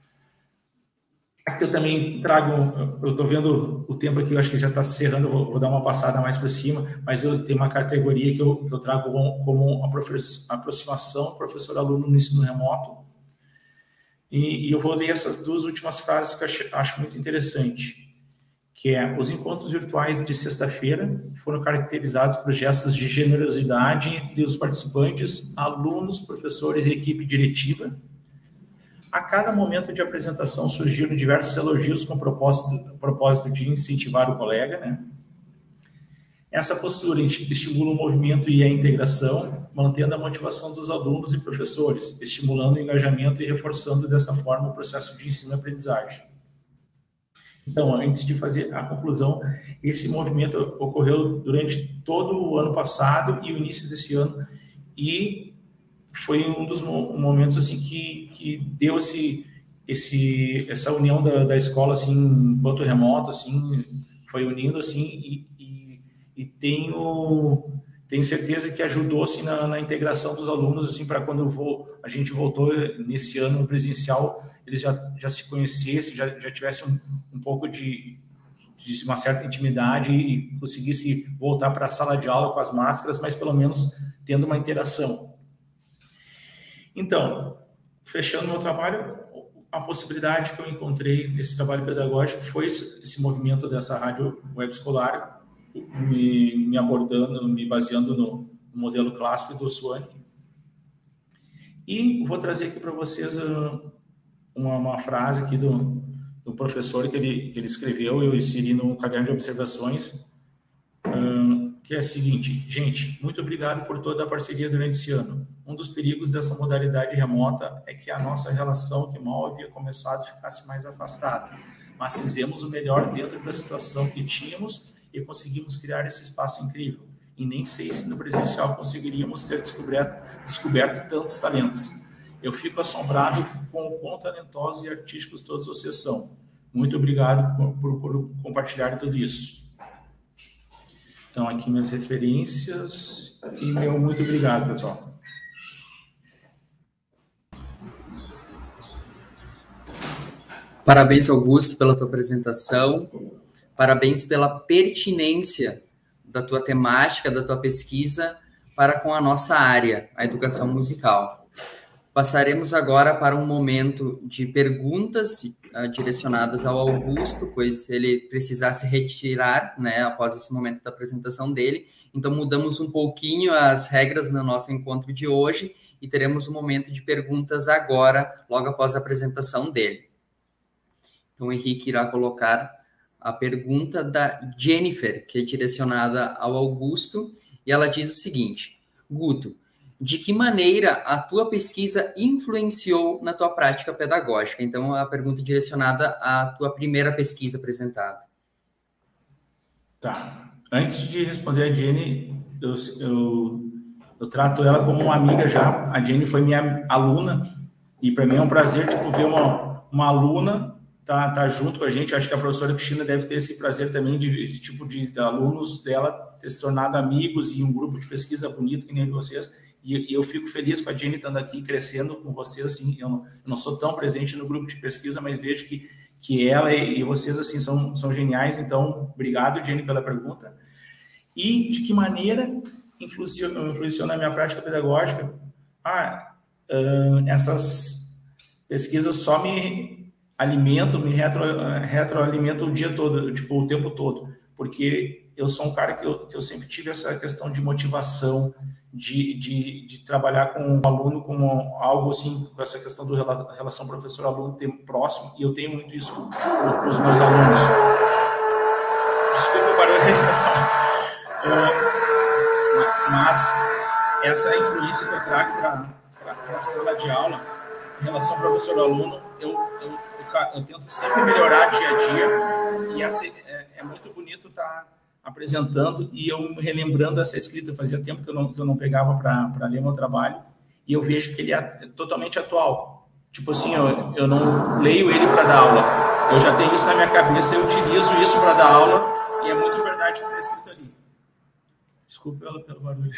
Aqui eu também trago, eu estou vendo o tempo aqui, eu acho que já está se encerrando, vou, vou dar uma passada mais por cima, mas eu tenho uma categoria que eu, que eu trago como, como a aproximação professor-aluno no ensino remoto, e, e eu vou ler essas duas últimas frases que eu acho, acho muito interessante, que é: os encontros virtuais de sexta-feira foram caracterizados por gestos de generosidade entre os participantes, alunos, professores e equipe diretiva. A cada momento de apresentação surgiram diversos elogios com propósito, propósito de incentivar o colega, né? Essa postura estimula o movimento e a integração, mantendo a motivação dos alunos e professores, estimulando o engajamento e reforçando dessa forma o processo de ensino e aprendizagem. Então, antes de fazer a conclusão, esse movimento ocorreu durante todo o ano passado e o início desse ano, e foi um dos momentos assim que, que deu esse, esse, essa união da, da escola assim, enquanto remoto, assim, foi unindo assim, e, e, e tenho, tenho certeza que ajudou assim, na, na integração dos alunos, assim, para quando vou, a gente voltou nesse ano presencial, eles já, já se conhecessem, já, já tivessem um, um pouco de, de uma certa intimidade e conseguisse voltar para a sala de aula com as máscaras, mas pelo menos tendo uma interação. Então, fechando meu trabalho, a possibilidade que eu encontrei nesse trabalho pedagógico foi esse, esse movimento dessa rádio web escolar, me, me abordando, me baseando no modelo clássico do Sonic. E vou trazer aqui para vocês uma, uma frase aqui do, do professor que ele, que ele escreveu, eu inseri no caderno de observações, um, que é a seguinte: gente, muito obrigado por toda a parceria durante esse ano. Um dos perigos dessa modalidade remota é que a nossa relação, que mal havia começado, ficasse mais afastada. Mas fizemos o melhor dentro da situação que tínhamos e conseguimos criar esse espaço incrível. E nem sei se no presencial conseguiríamos ter descoberto, descoberto tantos talentos. eu fico assombrado com o quão talentosos e artísticos todos vocês são. Muito obrigado por, por, por compartilhar tudo isso. Então, aqui minhas referências e meu muito obrigado, pessoal. Parabéns, Augusto, pela tua apresentação. Parabéns pela pertinência da tua temática, da tua pesquisa para com a nossa área, a educação musical. Passaremos agora para um momento de perguntas uh, direcionadas ao Augusto, pois se ele precisar se retirar, né, após esse momento da apresentação dele. Então, mudamos um pouquinho as regras no nosso encontro de hoje e teremos um momento de perguntas agora, logo após a apresentação dele. Então, o Henrique irá colocar a pergunta da Jennifer, que é direcionada ao Augusto, e ela diz o seguinte: Guto, de que maneira a tua pesquisa influenciou na tua prática pedagógica? Então, a pergunta é direcionada à tua primeira pesquisa apresentada. Tá. Antes de responder a Jenny, eu, eu, eu trato ela como uma amiga já. A Jenny foi minha aluna, e para mim é um prazer tipo, ver uma, uma aluna tá, tá junto com a gente. Acho que a professora Cristina deve ter esse prazer também de, de tipo de, de alunos dela ter se tornado amigos e um grupo de pesquisa bonito que nem vocês. E, e eu fico feliz com a Jenny estando aqui, crescendo com vocês. Assim, eu, não, eu não sou tão presente no grupo de pesquisa, mas vejo que, que ela e, e vocês assim são, são geniais. Então, obrigado, Jenny, pela pergunta. E de que maneira influenciou, influenciou na minha prática pedagógica? Ah, uh, essas pesquisas só me alimento, me retro, retroalimento o dia todo, tipo, o tempo todo, porque eu sou um cara que eu, que eu sempre tive essa questão de motivação, de, de, de trabalhar com o aluno como algo assim, com essa questão do relação professor-aluno ter próximo, e eu tenho muito isso com, com os meus alunos. Desculpa o barulho aí, pessoal. Mas essa influência que eu trago para a sala de aula, em relação professor-aluno, eu, eu eu tento sempre melhorar dia a dia, e essa, é, é muito bonito estar apresentando e eu relembrando essa escrita. Fazia tempo que eu não, que eu não pegava para ler meu trabalho, e eu vejo que ele é totalmente atual. Tipo assim, eu, eu não leio ele para dar aula, eu já tenho isso na minha cabeça, eu utilizo isso para dar aula, e é muito verdade o que está escrito ali. Desculpa pelo, pelo barulho.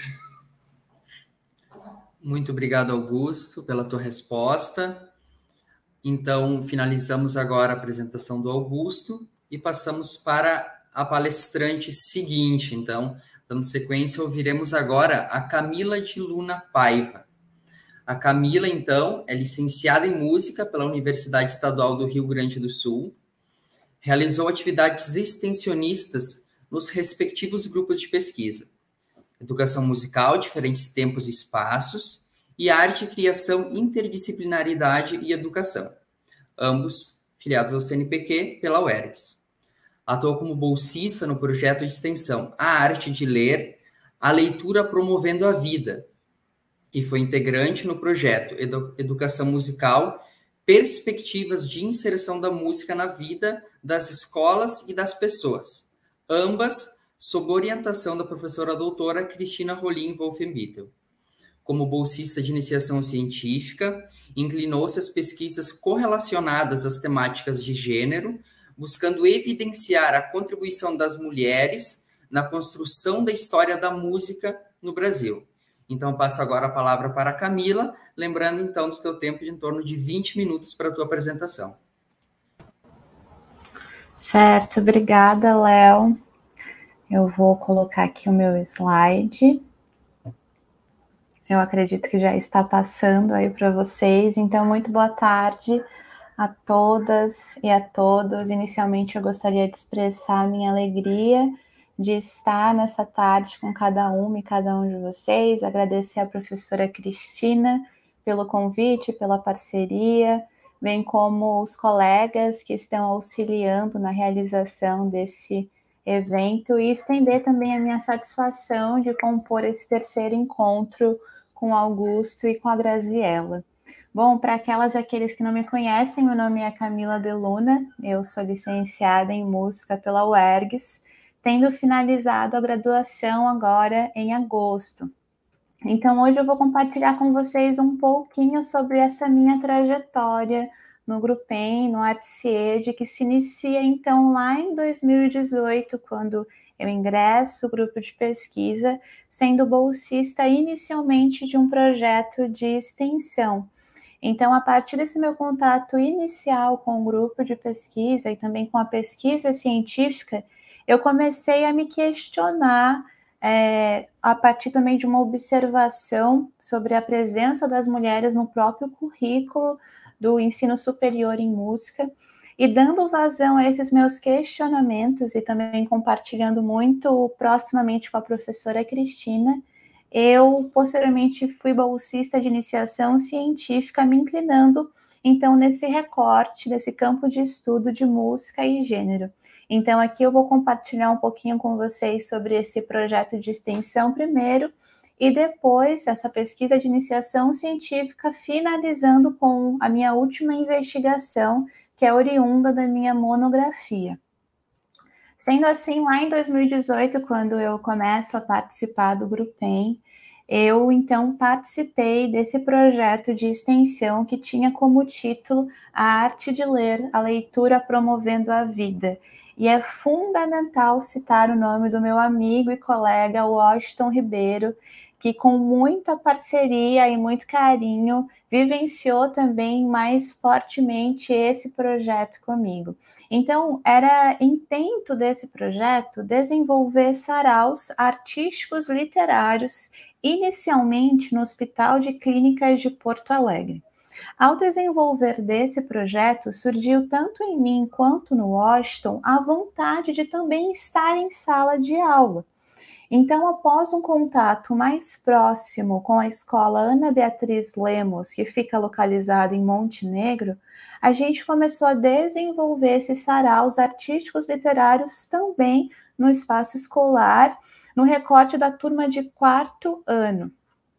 Muito obrigado, Augusto, pela tua resposta. Então, finalizamos agora a apresentação do Augusto e passamos para a palestrante seguinte. Então, dando sequência, ouviremos agora a Camila de Luna Paiva. A Camila, então, é licenciada em música pela Universidade Estadual do Rio Grande do Sul, realizou atividades extensionistas nos respectivos grupos de pesquisa: educação musical, diferentes tempos e espaços, e arte, criação, interdisciplinaridade e educação, ambos filiados ao C N P Q pela U E R G S. Atuou como bolsista no projeto de extensão A Arte de Ler, a leitura promovendo a vida, e foi integrante no projeto Edu- Educação Musical, Perspectivas de Inserção da Música na Vida das Escolas e das Pessoas, ambas sob orientação da professora doutora Cristina Rolim Wolfenbittel. Como bolsista de iniciação científica, inclinou-se às pesquisas correlacionadas às temáticas de gênero, buscando evidenciar a contribuição das mulheres na construção da história da música no Brasil. Então, passo agora a palavra para a Camila, lembrando, então, do teu tempo de em torno de vinte minutos para a tua apresentação. Certo, obrigada, Léo. Eu vou colocar aqui o meu slide. Eu acredito que já está passando aí para vocês. Então, muito boa tarde a todas e a todos. Inicialmente, eu gostaria de expressar a minha alegria de estar nessa tarde com cada uma e cada um de vocês. Agradecer à professora Cristina pelo convite, pela parceria, bem como os colegas que estão auxiliando na realização desse evento, e estender também a minha satisfação de compor esse terceiro encontro com o Augusto e com a Graziella. Bom, para aquelas e aqueles que não me conhecem, meu nome é Camila de Luna, eu sou licenciada em música pela U E R G S, tendo finalizado a graduação agora em agosto. Então, hoje eu vou compartilhar com vocês um pouquinho sobre essa minha trajetória no Grupem, no Artcied, que se inicia, então, lá em dois mil e dezoito, quando eu ingresso o grupo de pesquisa, sendo bolsista inicialmente de um projeto de extensão. Então, a partir desse meu contato inicial com o grupo de pesquisa e também com a pesquisa científica, eu comecei a me questionar É, a partir também de uma observação sobre a presença das mulheres no próprio currículo do ensino superior em música, e dando vazão a esses meus questionamentos e também compartilhando muito proximamente com a professora Cristina, eu posteriormente fui bolsista de iniciação científica, me inclinando então nesse recorte, desse campo de estudo de música e gênero. Então, aqui eu vou compartilhar um pouquinho com vocês sobre esse projeto de extensão primeiro, e depois essa pesquisa de iniciação científica, finalizando com a minha última investigação, que é oriunda da minha monografia. Sendo assim, lá em dois mil e dezoito, quando eu começo a participar do Grupem, eu então participei desse projeto de extensão que tinha como título A Arte de Ler, a Leitura Promovendo a Vida. E é fundamental citar o nome do meu amigo e colega Washington Ribeiro, que com muita parceria e muito carinho vivenciou também mais fortemente esse projeto comigo. Então, era intento desse projeto desenvolver saraus artísticos literários, inicialmente no Hospital de Clínicas de Porto Alegre. Ao desenvolver desse projeto, surgiu tanto em mim quanto no Washington a vontade de também estar em sala de aula. Então, após um contato mais próximo com a escola Ana Beatriz Lemos, que fica localizada em Montenegro, a gente começou a desenvolver esses saraus artísticos literários também no espaço escolar, no recorte da turma de quarto ano.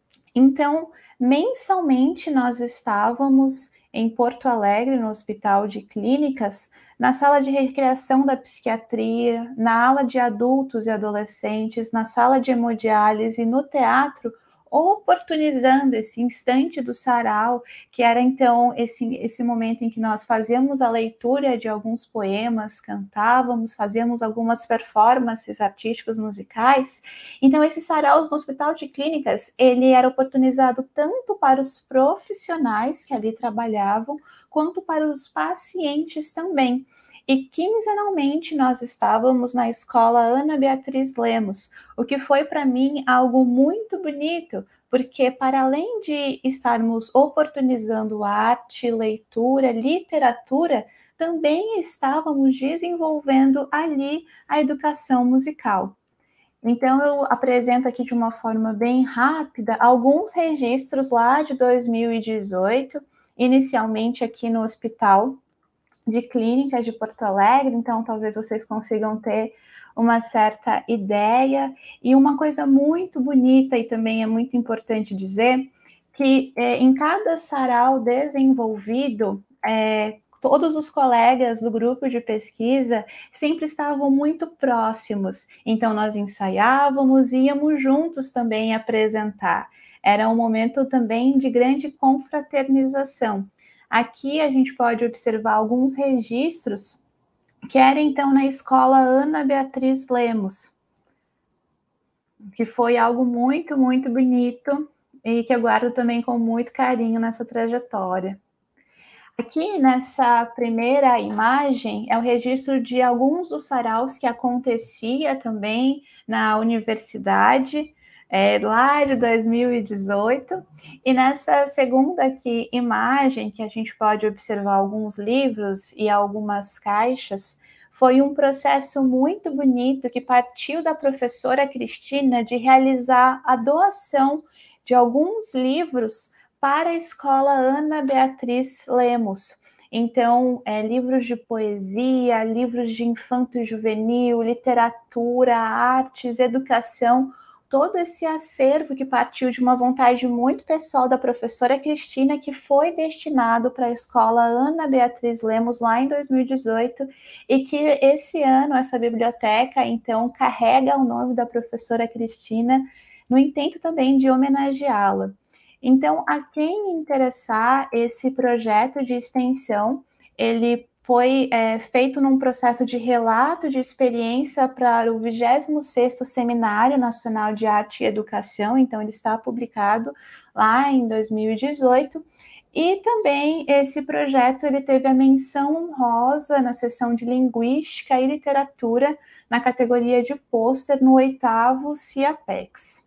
Então, mensalmente nós estávamos em Porto Alegre, no Hospital de Clínicas, na sala de recreação da psiquiatria, na ala de adultos e adolescentes, na sala de hemodiálise, no teatro, oportunizando esse instante do sarau, que era então esse, esse momento em que nós fazíamos a leitura de alguns poemas, cantávamos, fazíamos algumas performances artísticas musicais. Então, esse sarau no Hospital de Clínicas, ele era oportunizado tanto para os profissionais que ali trabalhavam, quanto para os pacientes também. E quinzenalmente nós estávamos na escola Ana Beatriz Lemos, o que foi para mim algo muito bonito, porque para além de estarmos oportunizando arte, leitura, literatura, também estávamos desenvolvendo ali a educação musical. Então eu apresento aqui de uma forma bem rápida alguns registros lá de dois mil e dezoito, inicialmente aqui no Hospital de Clínicas de Porto Alegre, então talvez vocês consigam ter uma certa ideia. E uma coisa muito bonita, e também é muito importante dizer, que é, em cada sarau desenvolvido, é, todos os colegas do grupo de pesquisa sempre estavam muito próximos, então nós ensaiávamos e íamos juntos também apresentar. Era um momento também de grande confraternização. Aqui a gente pode observar alguns registros que era então na escola Ana Beatriz Lemos, que foi algo muito, muito bonito e que eu guardo também com muito carinho nessa trajetória. Aqui nessa primeira imagem é o registro de alguns dos saraus que acontecia também na universidade, É, lá de dois mil e dezoito, e nessa segunda aqui, imagem, que a gente pode observar alguns livros e algumas caixas, foi um processo muito bonito que partiu da professora Cristina de realizar a doação de alguns livros para a escola Ana Beatriz Lemos. Então, é, livros de poesia, livros de infanto-juvenil, literatura, artes, educação, todo esse acervo que partiu de uma vontade muito pessoal da professora Cristina, que foi destinado para a escola Ana Beatriz Lemos lá em dois mil e dezoito, e que esse ano essa biblioteca, então, carrega o nome da professora Cristina no intento também de homenageá-la. Então, a quem interessar, esse projeto de extensão, ele foi é, feito num processo de relato de experiência para o vigésimo sexto Seminário Nacional de Arte e Educação, então ele está publicado lá em dois mil e dezoito, e também esse projeto ele teve a menção honrosa na seção de Linguística e Literatura, na categoria de pôster, no oitavo CIAPEX.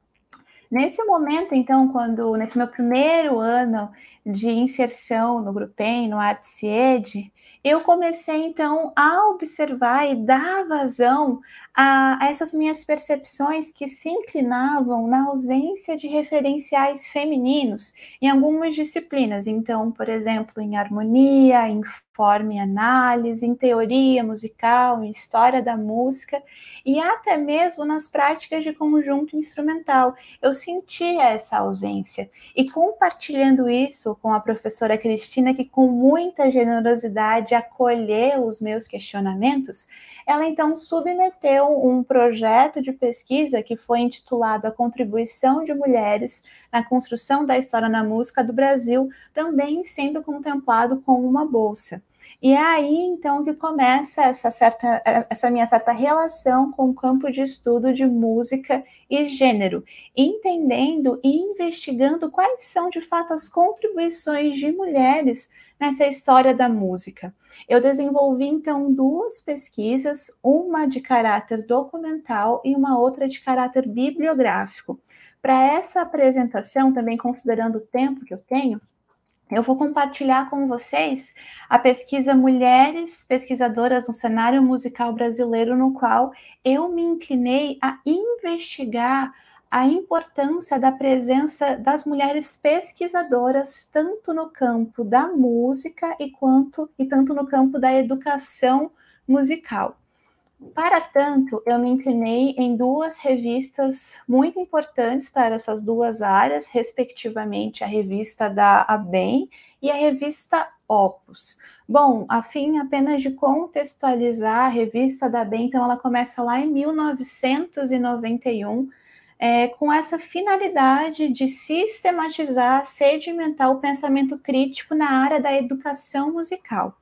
Nesse momento, então, quando nesse meu primeiro ano de inserção no Grupem, no ArtSciEd, eu comecei, então, a observar e dar vazão a, a essas minhas percepções que se inclinavam na ausência de referenciais femininos em algumas disciplinas. Então, por exemplo, em harmonia, em forma e análise, em teoria musical, em história da música e até mesmo nas práticas de conjunto instrumental. Eu senti essa ausência. E compartilhando isso com a professora Cristina, que com muita generosidade acolheu os meus questionamentos, ela então submeteu um projeto de pesquisa que foi intitulado A Contribuição de Mulheres na Construção da História na Música do Brasil, também sendo contemplado com uma bolsa. E é aí, então, que começa essa, certa, essa minha certa relação com o campo de estudo de música e gênero, entendendo e investigando quais são, de fato, as contribuições de mulheres nessa história da música. Eu desenvolvi, então, duas pesquisas, uma de caráter documental e uma outra de caráter bibliográfico. Para essa apresentação, também considerando o tempo que eu tenho, eu vou compartilhar com vocês a pesquisa Mulheres Pesquisadoras no Cenário Musical Brasileiro, no qual eu me inclinei a investigar a importância da presença das mulheres pesquisadoras, tanto no campo da música e, quanto, e tanto no campo da educação musical. Para tanto, eu me inclinei em duas revistas muito importantes para essas duas áreas, respectivamente a revista da ABEM e a revista Opus. Bom, a fim apenas de contextualizar, a revista da ABEM, então, ela começa lá em mil novecentos e noventa e um, é, com essa finalidade de sistematizar, sedimentar o pensamento crítico na área da educação musical.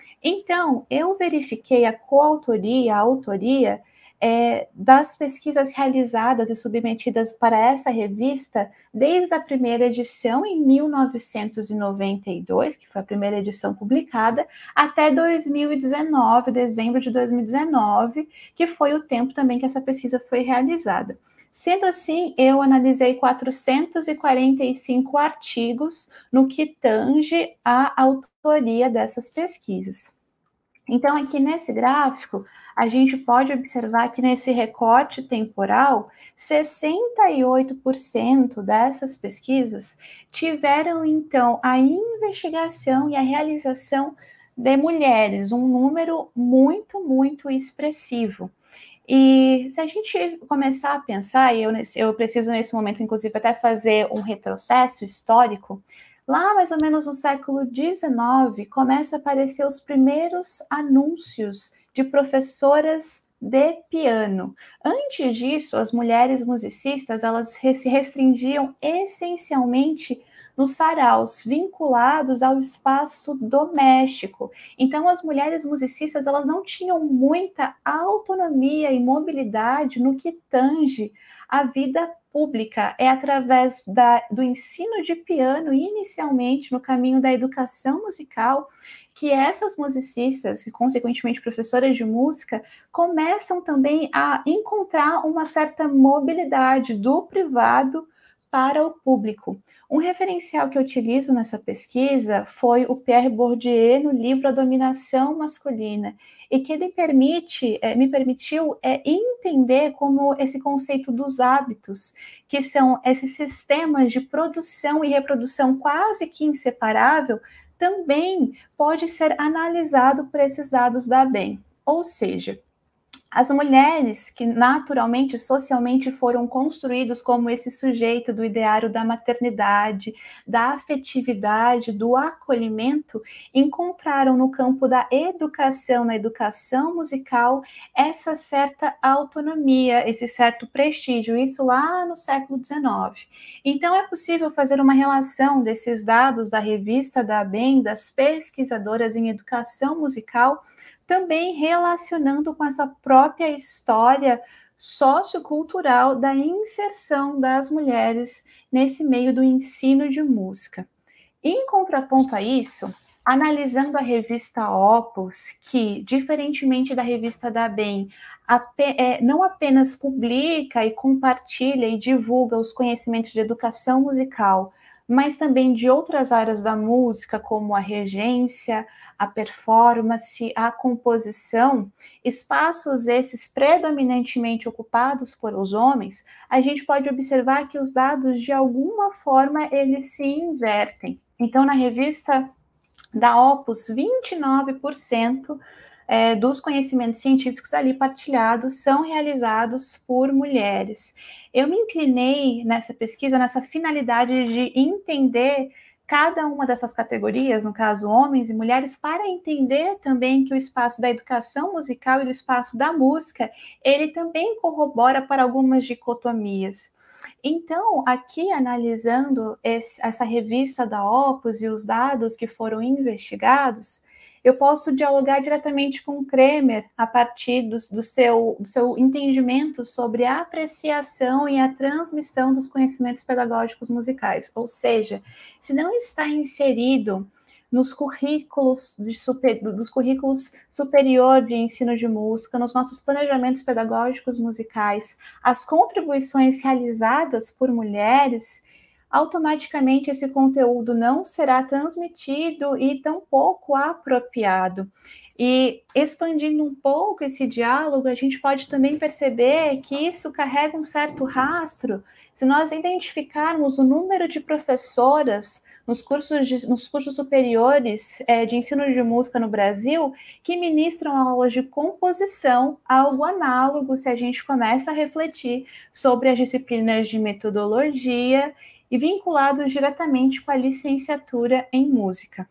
Então, eu verifiquei a coautoria, a autoria é, das pesquisas realizadas e submetidas para essa revista desde a primeira edição, em mil novecentos e noventa e dois, que foi a primeira edição publicada, até dois mil e dezenove, dezembro de dois mil e dezenove, que foi o tempo também que essa pesquisa foi realizada. Sendo assim, eu analisei quatrocentos e quarenta e cinco artigos no que tange à autoria dessas pesquisas. Então, aqui nesse gráfico, a gente pode observar que nesse recorte temporal, sessenta e oito por cento dessas pesquisas tiveram, então, a investigação e a realização de mulheres, um número muito, muito expressivo. E se a gente começar a pensar, e eu, eu preciso nesse momento, inclusive, até fazer um retrocesso histórico, lá mais ou menos no século dezenove, começa a aparecer os primeiros anúncios de professoras de piano. Antes disso, as mulheres musicistas, elas se restringiam essencialmente nos saraus, vinculados ao espaço doméstico. Então, as mulheres musicistas, elas não tinham muita autonomia e mobilidade no que tange a vida pública. É através da, do ensino de piano, inicialmente no caminho da educação musical, que essas musicistas, e consequentemente professoras de música, começam também a encontrar uma certa mobilidade do privado para o público. Um referencial que eu utilizo nessa pesquisa foi o Pierre Bourdieu no livro A Dominação Masculina, e que ele permite, é, me permitiu é, entender como esse conceito dos hábitos, que são esses sistemas de produção e reprodução quase que inseparável, também pode ser analisado por esses dados da ABEM. Ou seja, as mulheres que naturalmente, socialmente foram construídos como esse sujeito do ideário da maternidade, da afetividade, do acolhimento, encontraram no campo da educação, na educação musical, essa certa autonomia, esse certo prestígio, isso lá no século dezenove. Então é possível fazer uma relação desses dados da revista da ABEM, das pesquisadoras em educação musical, também relacionando com essa própria história sociocultural da inserção das mulheres nesse meio do ensino de música. Em contraponto a isso, analisando a revista Opus, que, diferentemente da revista da ABEM, não apenas publica e compartilha e divulga os conhecimentos de educação musical, mas também de outras áreas da música, como a regência, a performance, a composição, espaços esses predominantemente ocupados por os homens, a gente pode observar que os dados, de alguma forma, eles se invertem. Então, na revista da Opus, vinte e nove por cento é, dos conhecimentos científicos ali partilhados são realizados por mulheres. Eu me inclinei nessa pesquisa, nessa finalidade de entender cada uma dessas categorias, no caso homens e mulheres, para entender também que o espaço da educação musical e o espaço da música, ele também corrobora para algumas dicotomias. Então, aqui analisando esse, essa revista da Opus e os dados que foram investigados, eu posso dialogar diretamente com o Kremer a partir do, do, seu, do seu entendimento sobre a apreciação e a transmissão dos conhecimentos pedagógicos musicais. Ou seja, se não está inserido nos currículos, de super, dos currículos superior de ensino de música, nos nossos planejamentos pedagógicos musicais, as contribuições realizadas por mulheres, automaticamente esse conteúdo não será transmitido e tampouco apropriado. E expandindo um pouco esse diálogo, a gente pode também perceber que isso carrega um certo rastro. Se nós identificarmos o número de professoras nos cursos, de, nos cursos superiores é, de ensino de música no Brasil, que ministram aulas de composição, algo análogo se a gente começa a refletir sobre as disciplinas de metodologia e vinculados diretamente com a licenciatura em música.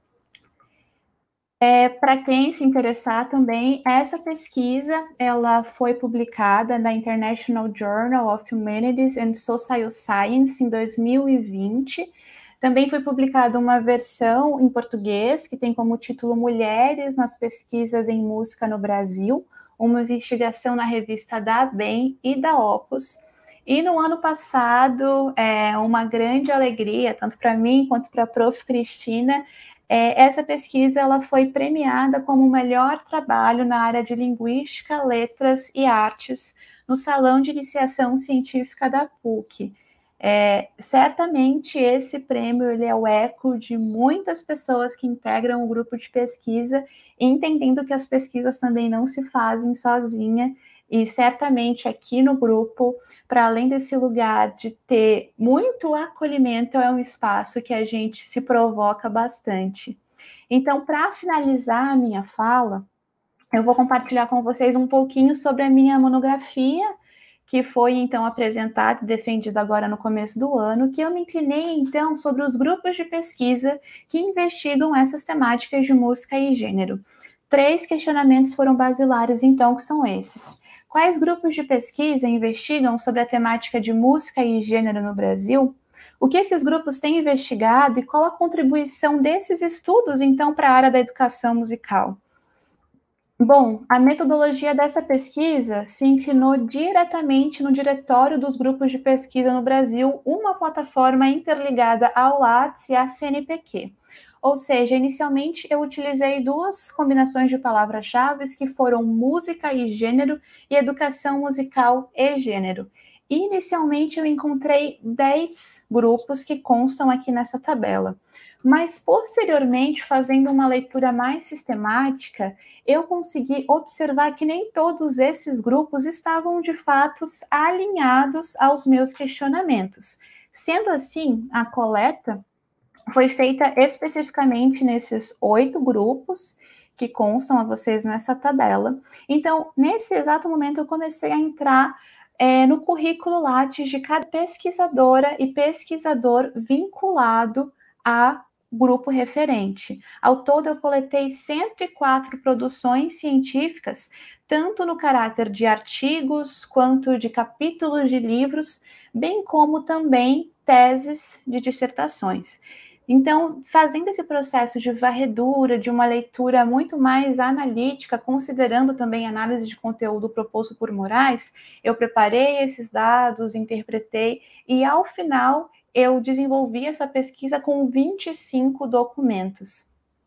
É, para quem se interessar também, essa pesquisa ela foi publicada na International Journal of Humanities and Social Science em dois mil e vinte. Também foi publicada uma versão em português, que tem como título Mulheres nas Pesquisas em Música no Brasil, uma investigação na revista da ABEM e da Opus. E no ano passado, é uma grande alegria, tanto para mim quanto para a Prof Cristina, é, essa pesquisa ela foi premiada como o melhor trabalho na área de Linguística, Letras e Artes no Salão de Iniciação Científica da P U C. É, certamente esse prêmio ele é o eco de muitas pessoas que integram o grupo de pesquisa, entendendo que as pesquisas também não se fazem sozinha. E certamente aqui no grupo, para além desse lugar de ter muito acolhimento, é um espaço que a gente se provoca bastante. Então, para finalizar a minha fala, eu vou compartilhar com vocês um pouquinho sobre a minha monografia, que foi, então, apresentada e defendida agora no começo do ano, que eu me inclinei, então, sobre os grupos de pesquisa que investigam essas temáticas de música e gênero. Três questionamentos foram basilares, então, que são esses. Quais grupos de pesquisa investigam sobre a temática de música e gênero no Brasil? O que esses grupos têm investigado e qual a contribuição desses estudos, então, para a área da educação musical? Bom, a metodologia dessa pesquisa se inclinou diretamente no diretório dos grupos de pesquisa no Brasil, uma plataforma interligada ao Lattes e à C N P Q. Ou seja, inicialmente eu utilizei duas combinações de palavras-chave que foram música e gênero e educação musical e gênero. Inicialmente eu encontrei dez grupos que constam aqui nessa tabela, mas posteriormente, fazendo uma leitura mais sistemática, eu consegui observar que nem todos esses grupos estavam de fato alinhados aos meus questionamentos. Sendo assim, a coleta foi feita especificamente nesses oito grupos, que constam a vocês nessa tabela. Então, nesse exato momento, eu comecei a entrar é, no currículo Lattes de cada pesquisadora e pesquisador vinculado a grupo referente. Ao todo, eu coletei cento e quatro produções científicas, tanto no caráter de artigos, quanto de capítulos de livros, bem como também teses de dissertações. Então, fazendo esse processo de varredura, de uma leitura muito mais analítica, considerando também a análise de conteúdo proposto por Moraes, eu preparei esses dados, interpretei, e ao final eu desenvolvi essa pesquisa com vinte e cinco documentos.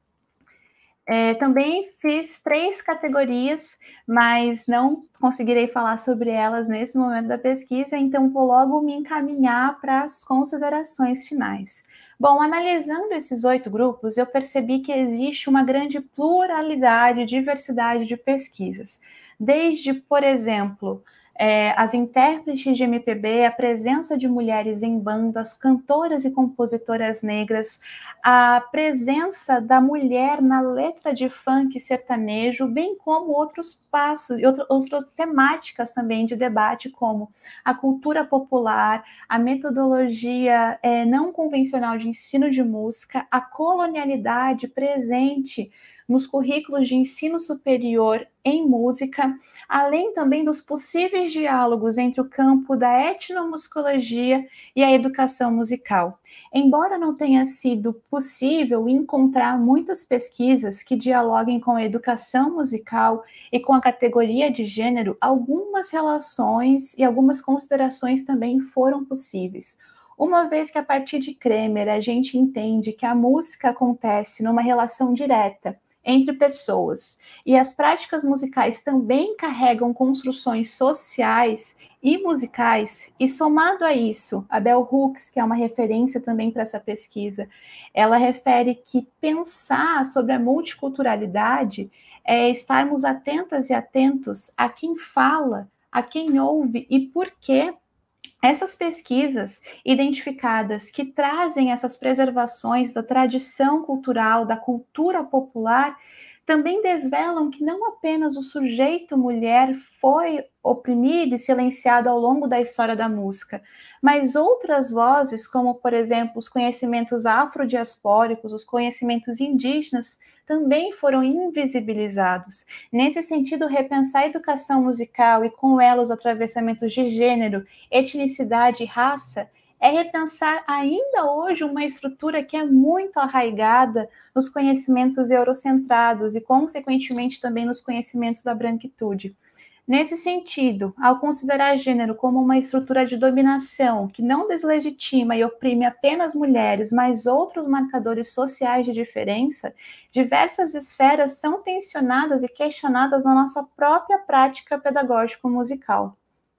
É, também fiz três categorias, mas não conseguirei falar sobre elas nesse momento da pesquisa, então vou logo me encaminhar para as considerações finais. Bom, analisando esses oito grupos, eu percebi que existe uma grande pluralidade, diversidade de pesquisas. Desde, por exemplo, É, as intérpretes de M P B, a presença de mulheres em bandas, cantoras e compositoras negras, a presença da mulher na letra de funk sertanejo, bem como outros passos e outro, outras temáticas também de debate, como a cultura popular, a metodologia é, não convencional de ensino de música, a colonialidade presente nos currículos de ensino superior em música, além também dos possíveis diálogos entre o campo da etnomusicologia e a educação musical. Embora não tenha sido possível encontrar muitas pesquisas que dialoguem com a educação musical e com a categoria de gênero, algumas relações e algumas considerações também foram possíveis. Uma vez que a partir de Kremer a gente entende que a música acontece numa relação direta entre pessoas, e as práticas musicais também carregam construções sociais e musicais, e somado a isso, a Bell Hooks, que é uma referência também para essa pesquisa, ela refere que pensar sobre a multiculturalidade é estarmos atentas e atentos a quem fala, a quem ouve e por quê essas pesquisas identificadas que trazem essas preservações da tradição cultural, da cultura popular, também desvelam que não apenas o sujeito mulher foi oprimido e silenciado ao longo da história da música, mas outras vozes, como, por exemplo, os conhecimentos afrodiaspóricos, os conhecimentos indígenas, também foram invisibilizados. Nesse sentido, repensar a educação musical e com ela os atravessamentos de gênero, etnicidade e raça é repensar ainda hoje uma estrutura que é muito arraigada nos conhecimentos eurocentrados e, consequentemente, também nos conhecimentos da branquitude. Nesse sentido, ao considerar gênero como uma estrutura de dominação que não deslegitima e oprime apenas mulheres, mas outros marcadores sociais de diferença, diversas esferas são tensionadas e questionadas na nossa própria prática pedagógico-musical.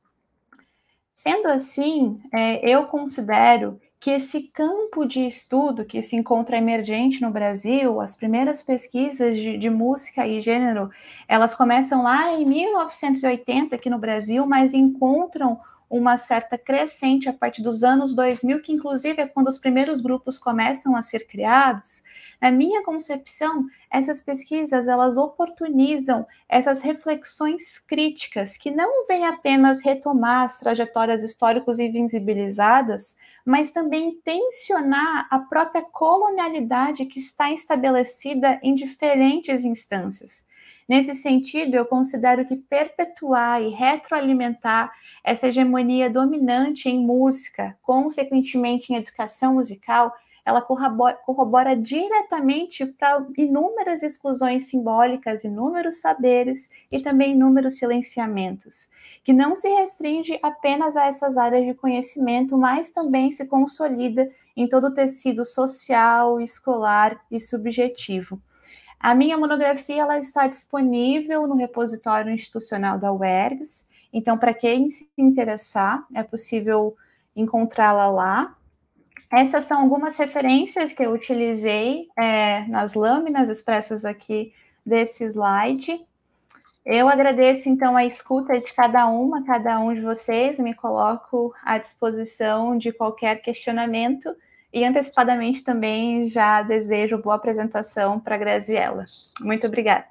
Sendo assim, é, eu considero que esse campo de estudo que se encontra emergente no Brasil, as primeiras pesquisas de, de música e gênero, elas começam lá em mil novecentos e oitenta aqui no Brasil, mas encontram uma certa crescente a partir dos anos dois mil, que inclusive é quando os primeiros grupos começam a ser criados. Na minha concepção, essas pesquisas, elas oportunizam essas reflexões críticas, que não vêm apenas retomar as trajetórias históricas invisibilizadas, mas também tensionar a própria colonialidade que está estabelecida em diferentes instâncias. Nesse sentido, eu considero que perpetuar e retroalimentar essa hegemonia dominante em música, consequentemente em educação musical, ela corrobora, corrobora diretamente para inúmeras exclusões simbólicas, inúmeros saberes e também inúmeros silenciamentos, que não se restringe apenas a essas áreas de conhecimento, mas também se consolida em todo o tecido social, escolar e subjetivo. A minha monografia ela está disponível no repositório institucional da U E R G S, então, para quem se interessar, é possível encontrá-la lá. Essas são algumas referências que eu utilizei é, nas lâminas expressas aqui desse slide. Eu agradeço, então, a escuta de cada uma, cada um de vocês, me coloco à disposição de qualquer questionamento E antecipadamente também já desejo boa apresentação para a Graziella. Muito obrigada.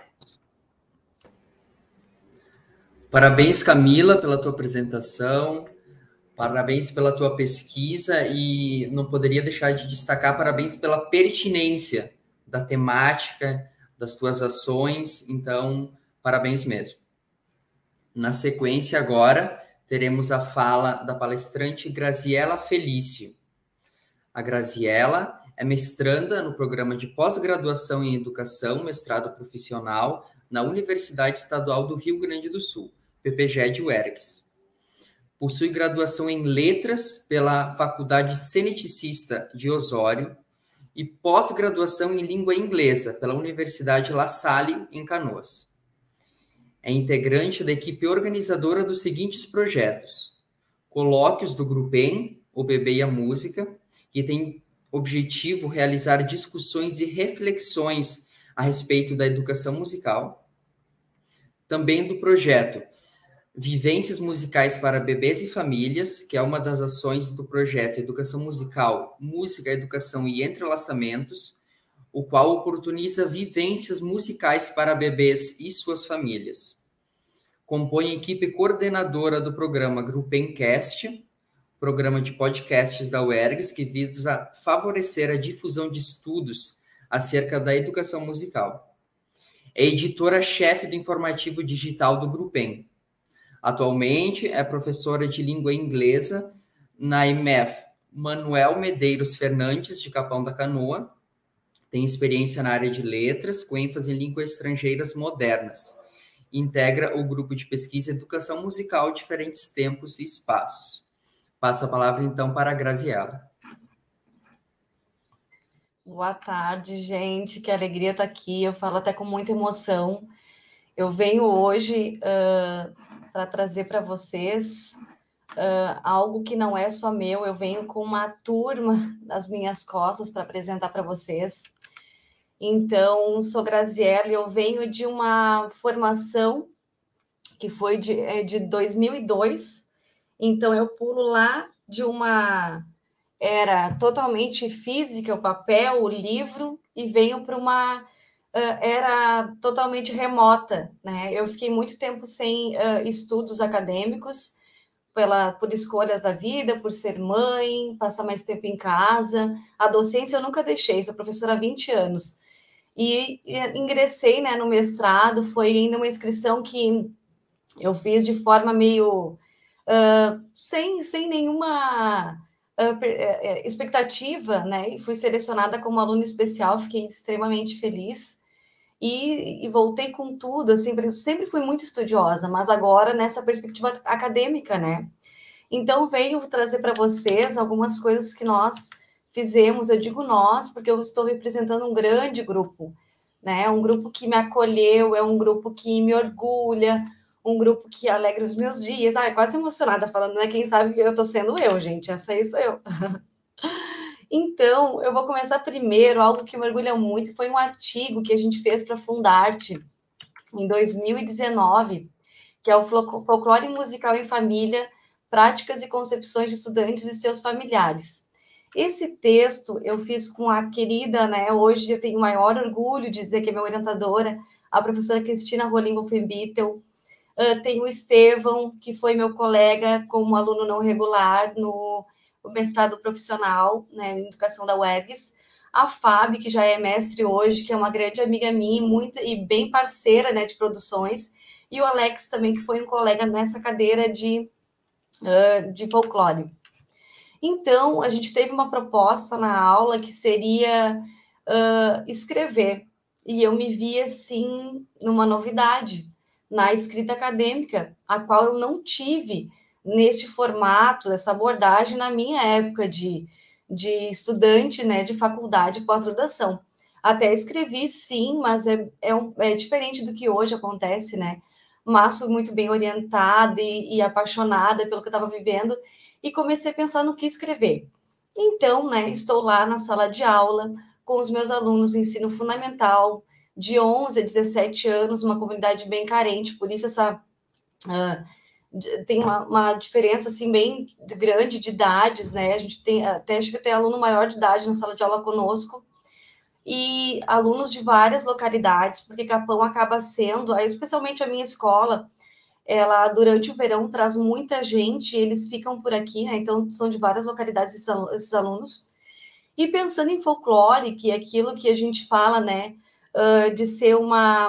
Parabéns, Camila, pela tua apresentação. Parabéns pela tua pesquisa e não poderia deixar de destacar parabéns pela pertinência da temática, das tuas ações. Então, parabéns mesmo. Na sequência, agora, teremos a fala da palestrante Graziella Felício. A Graziella é mestranda no programa de pós-graduação em educação, mestrado profissional, na Universidade Estadual do Rio Grande do Sul, P P G E D U E R G S. Possui graduação em letras pela Faculdade Seneticista de Osório e pós-graduação em língua inglesa pela Universidade La Salle, em Canoas. É integrante da equipe organizadora dos seguintes projetos: Colóquios do Grupem, O Bebê e a Música, que tem objetivo realizar discussões e reflexões a respeito da educação musical. Também do projeto Vivências Musicais para Bebês e Famílias, que é uma das ações do projeto Educação Musical, Música, Educação e Entrelaçamentos, o qual oportuniza vivências musicais para bebês e suas famílias. Compõe a equipe coordenadora do programa Grupencast, programa de podcasts da U E R G S, que visa favorecer a difusão de estudos acerca da educação musical. É editora-chefe do informativo digital do Grupem. Atualmente é professora de língua inglesa na I M E F Manuel Medeiros Fernandes, de Capão da Canoa. Tem experiência na área de letras, com ênfase em línguas estrangeiras modernas. Integra o grupo de pesquisa Educação Musical, Diferentes Tempos e Espaços. Passo a palavra, então, para a Graziella. Boa tarde, gente. Que alegria estar aqui. Eu falo até com muita emoção. Eu venho hoje uh, para trazer para vocês uh, algo que não é só meu. Eu venho com uma turma nas minhas costas para apresentar para vocês. Então, sou Graziella e eu venho de uma formação que foi de, de dois mil e dois. Então, eu pulo lá de uma era totalmente física, o papel, o livro, e venho para uma uh, era totalmente remota, né? Eu fiquei muito tempo sem uh, estudos acadêmicos, pela, por escolhas da vida, por ser mãe, passar mais tempo em casa. A docência eu nunca deixei, sou professora há vinte anos. E, e ingressei, né, no mestrado, foi ainda uma inscrição que eu fiz de forma meio... Uh, sem, sem nenhuma uh, expectativa, né? E fui selecionada como aluna especial, fiquei extremamente feliz e, e voltei com tudo, assim, sempre fui muito estudiosa, mas agora nessa perspectiva acadêmica, né? Então venho trazer para vocês algumas coisas que nós fizemos. Eu digo nós porque eu estou representando um grande grupo, né? Um grupo que me acolheu, é um grupo que me orgulha, um grupo que alegra os meus dias. Ai, quase emocionada falando, né? Quem sabe que eu tô sendo eu, gente. Essa aí sou eu. Então, eu vou começar primeiro, algo que me orgulha muito, foi um artigo que a gente fez para a Fundarte em dois mil e dezenove, que é o Folclore Musical em Família, Práticas e Concepções de Estudantes e Seus Familiares. Esse texto eu fiz com a querida, né? Hoje eu tenho o maior orgulho de dizer que é minha orientadora, a professora Cristina Rolim Wolfenbittel. Uh, tem o Estevão, que foi meu colega como aluno não regular no mestrado profissional, né, em educação da U E R G S. A Fábio, que já é mestre hoje, que é uma grande amiga minha muito, e bem parceira, né, de produções. E o Alex também, que foi um colega nessa cadeira de, uh, de folclore. Então, a gente teve uma proposta na aula que seria uh, escrever. E eu me vi, assim, numa novidade na escrita acadêmica, a qual eu não tive neste formato, essa abordagem na minha época de, de estudante, né, de faculdade pós-graduação. Até escrevi, sim, mas é, é, um, é diferente do que hoje acontece, né? Mas fui muito bem orientada e, e apaixonada pelo que eu estava vivendo e comecei a pensar no que escrever. Então, né, estou lá na sala de aula com os meus alunos do ensino fundamental, de onze a dezessete anos, uma comunidade bem carente, por isso essa uh, tem uma, uma diferença, assim, bem grande de idades, né? A gente tem, até acho que tem aluno maior de idade na sala de aula conosco, e alunos de várias localidades, porque Capão acaba sendo, especialmente a minha escola, ela, durante o verão, traz muita gente, eles ficam por aqui, né? Então, são de várias localidades esses alunos. E pensando em folclore, que é aquilo que a gente fala, né, uh, de ser uma...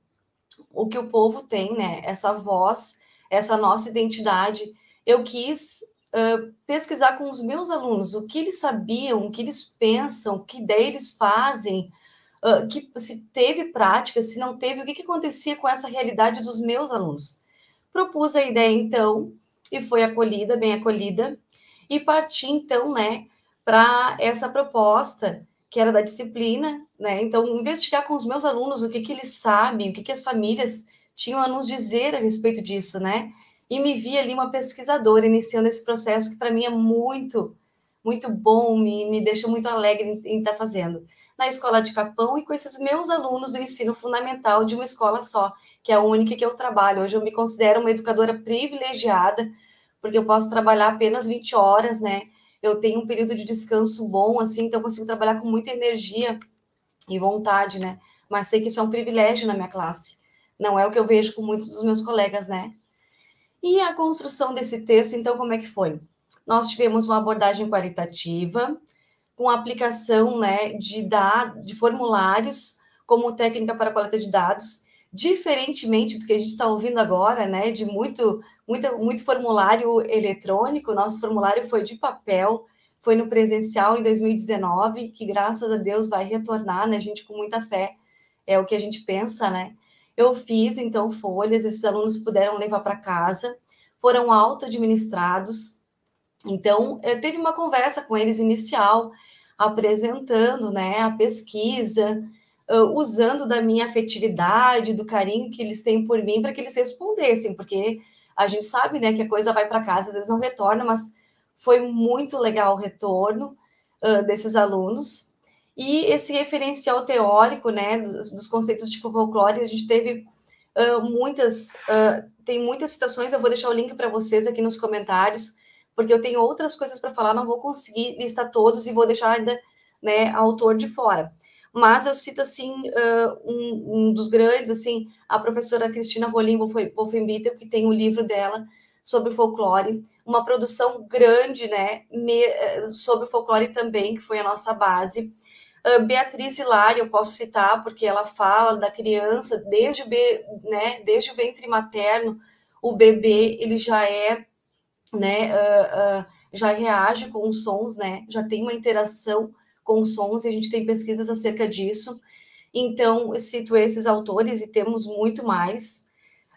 o que o povo tem, né, essa voz, essa nossa identidade, eu quis uh, pesquisar com os meus alunos o que eles sabiam, o que eles pensam, que ideia eles fazem, uh, que, se teve prática, se não teve, o que, que acontecia com essa realidade dos meus alunos. Propus a ideia, então, e foi acolhida, bem acolhida, e parti, então, né, para essa proposta, que era da disciplina, né, então, investigar com os meus alunos o que, que eles sabem, o que, que as famílias tinham a nos dizer a respeito disso, né, e me vi ali uma pesquisadora iniciando esse processo, que para mim é muito, muito bom, me, me deixa muito alegre em, em estar fazendo. Na escola de Capão e com esses meus alunos do ensino fundamental de uma escola só, que é a única que eu trabalho. Hoje eu me considero uma educadora privilegiada, porque eu posso trabalhar apenas vinte horas, né? Eu tenho um período de descanso bom, assim, então eu consigo trabalhar com muita energia e vontade, né? Mas sei que isso é um privilégio na minha classe. Não é o que eu vejo com muitos dos meus colegas, né? E a construção desse texto, então, como é que foi? Nós tivemos uma abordagem qualitativa, com aplicação, né, de, dados, de formulários como técnica para coleta de dados, diferentemente do que a gente está ouvindo agora, né, de muito, muito, muito formulário eletrônico. Nosso formulário foi de papel, foi no presencial em dois mil e dezenove, que graças a Deus vai retornar, né, gente, com muita fé, é o que a gente pensa, né. Eu fiz, então, folhas, esses alunos puderam levar para casa, foram auto-administrados. Então, eu teve uma conversa com eles inicial, apresentando, né, a pesquisa, uh, usando da minha afetividade, do carinho que eles têm por mim, para que eles respondessem, porque a gente sabe, né, que a coisa vai para casa, às vezes não retorna, mas foi muito legal o retorno uh, desses alunos. E esse referencial teórico, né, dos, dos conceitos de folclore, a gente teve uh, muitas, uh, tem muitas citações, eu vou deixar o link para vocês aqui nos comentários, porque eu tenho outras coisas para falar, não vou conseguir listar todos e vou deixar ainda, né, autor de fora. Mas eu cito, assim, uh, um, um dos grandes, assim, a professora Cristina Rolim Wolfenbittel, que tem o um livro dela sobre folclore, uma produção grande, né, me, sobre folclore também, que foi a nossa base. Uh, Beatriz Hilário, eu posso citar, porque ela fala da criança, desde o, be, né, desde o ventre materno, o bebê, ele já é, né, uh, uh, já reage com os sons, né, já tem uma interação com os sons, e a gente tem pesquisas acerca disso. Então, eu cito esses autores, e temos muito mais.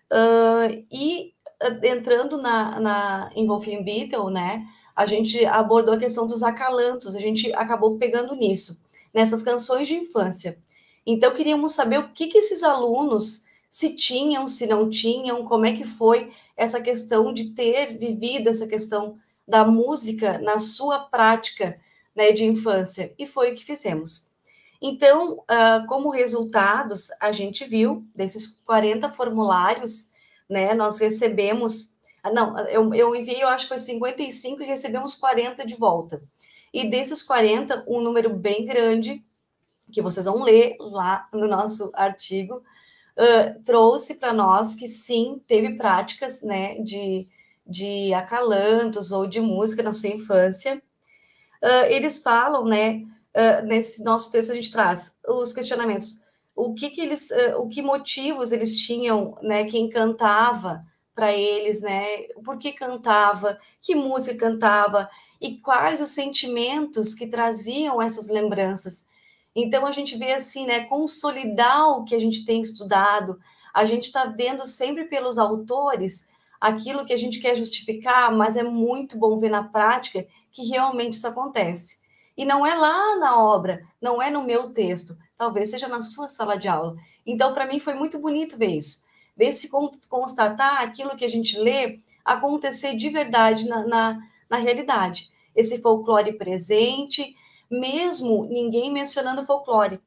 Uh, e, uh, entrando na, na, em Wolfenbittel, né, a gente abordou a questão dos acalantos, a gente acabou pegando nisso, nessas canções de infância. Então, queríamos saber o que, que esses alunos, se tinham, se não tinham, como é que foi essa questão de ter vivido essa questão da música na sua prática, né, de infância, e foi o que fizemos. Então, uh, como resultados, a gente viu, desses quarenta formulários, né, nós recebemos, não, eu, eu enviei, eu acho que foi cinquenta e cinco, e recebemos quarenta de volta. E desses quarenta, um número bem grande, que vocês vão ler lá no nosso artigo, uh, trouxe para nós que sim, teve práticas, né, de, de acalantos ou de música na sua infância. Uh, eles falam, né, uh, nesse nosso texto a gente traz os questionamentos, o que que eles, uh, o que motivos eles tinham, né, quem cantava para eles, né, por que cantava, que música cantava, e quais os sentimentos que traziam essas lembranças. Então, a gente vê assim, né, consolidar o que a gente tem estudado, a gente está vendo sempre pelos autores aquilo que a gente quer justificar, mas é muito bom ver na prática que realmente isso acontece. E não é lá na obra, não é no meu texto, talvez seja na sua sala de aula. Então, para mim, foi muito bonito ver isso. Ver se constatar aquilo que a gente lê acontecer de verdade na, na, na realidade. Esse folclore presente, mesmo ninguém mencionando folclore.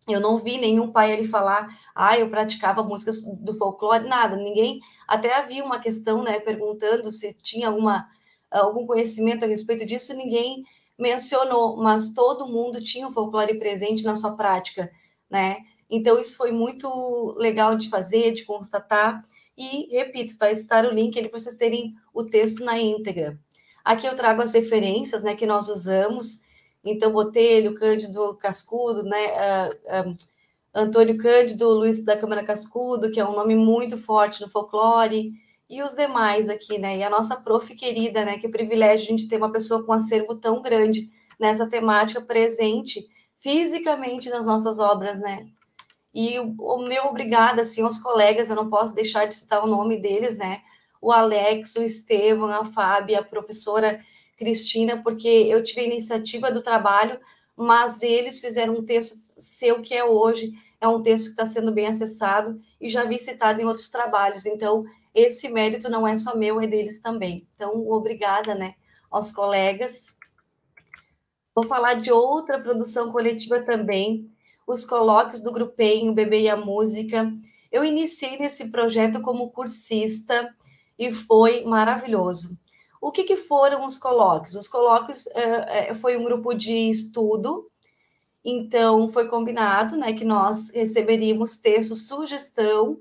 Eu não vi nenhum pai ali falar, ah, eu praticava músicas do folclore, nada, ninguém, até havia uma questão, né, perguntando se tinha alguma, algum conhecimento a respeito disso, ninguém mencionou, mas todo mundo tinha o folclore presente na sua prática, né, então isso foi muito legal de fazer, de constatar, e, repito, vai estar o link ali para vocês terem o texto na íntegra. Aqui eu trago as referências, né, que nós usamos. Então, Botelho, Cândido Cascudo, né, uh, uh, Antônio Cândido, Luiz da Câmara Cascudo, que é um nome muito forte no folclore, e os demais aqui, né, e a nossa prof querida, né, que privilégio a gente ter uma pessoa com um acervo tão grande nessa temática presente fisicamente nas nossas obras, né. E o, o meu obrigada, assim, aos colegas, eu não posso deixar de citar o nome deles, né, o Alex, o Estevam, a Fábia, a professora Cristina, porque eu tive a iniciativa do trabalho, mas eles fizeram um texto ser o que é hoje, é um texto que está sendo bem acessado e já vi citado em outros trabalhos, então esse mérito não é só meu, é deles também. Então, obrigada, né, aos colegas. Vou falar de outra produção coletiva também, os colóquios do Grupem, o Bebê e a Música. Eu iniciei nesse projeto como cursista e foi maravilhoso. O que, que foram os colóquios? Os colóquios uh, foi um grupo de estudo, então foi combinado, né, que nós receberíamos textos, sugestão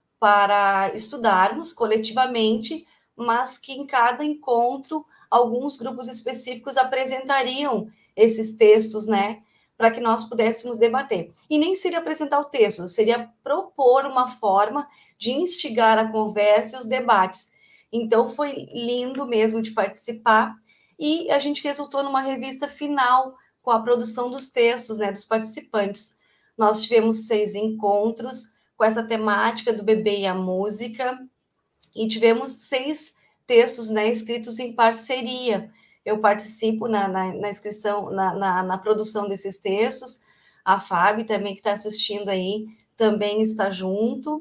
para estudarmos coletivamente, mas que em cada encontro alguns grupos específicos apresentariam esses textos, né, para que nós pudéssemos debater. E nem seria apresentar o texto, seria propor uma forma de instigar a conversa e os debates. Então, foi lindo mesmo de participar, e a gente resultou numa revista final com a produção dos textos, né, dos participantes. Nós tivemos seis encontros com essa temática do bebê e a música, e tivemos seis textos, né, escritos em parceria. Eu participo na, na, na inscrição, na, na, na produção desses textos, a Fábio também, que está assistindo aí, também está junto,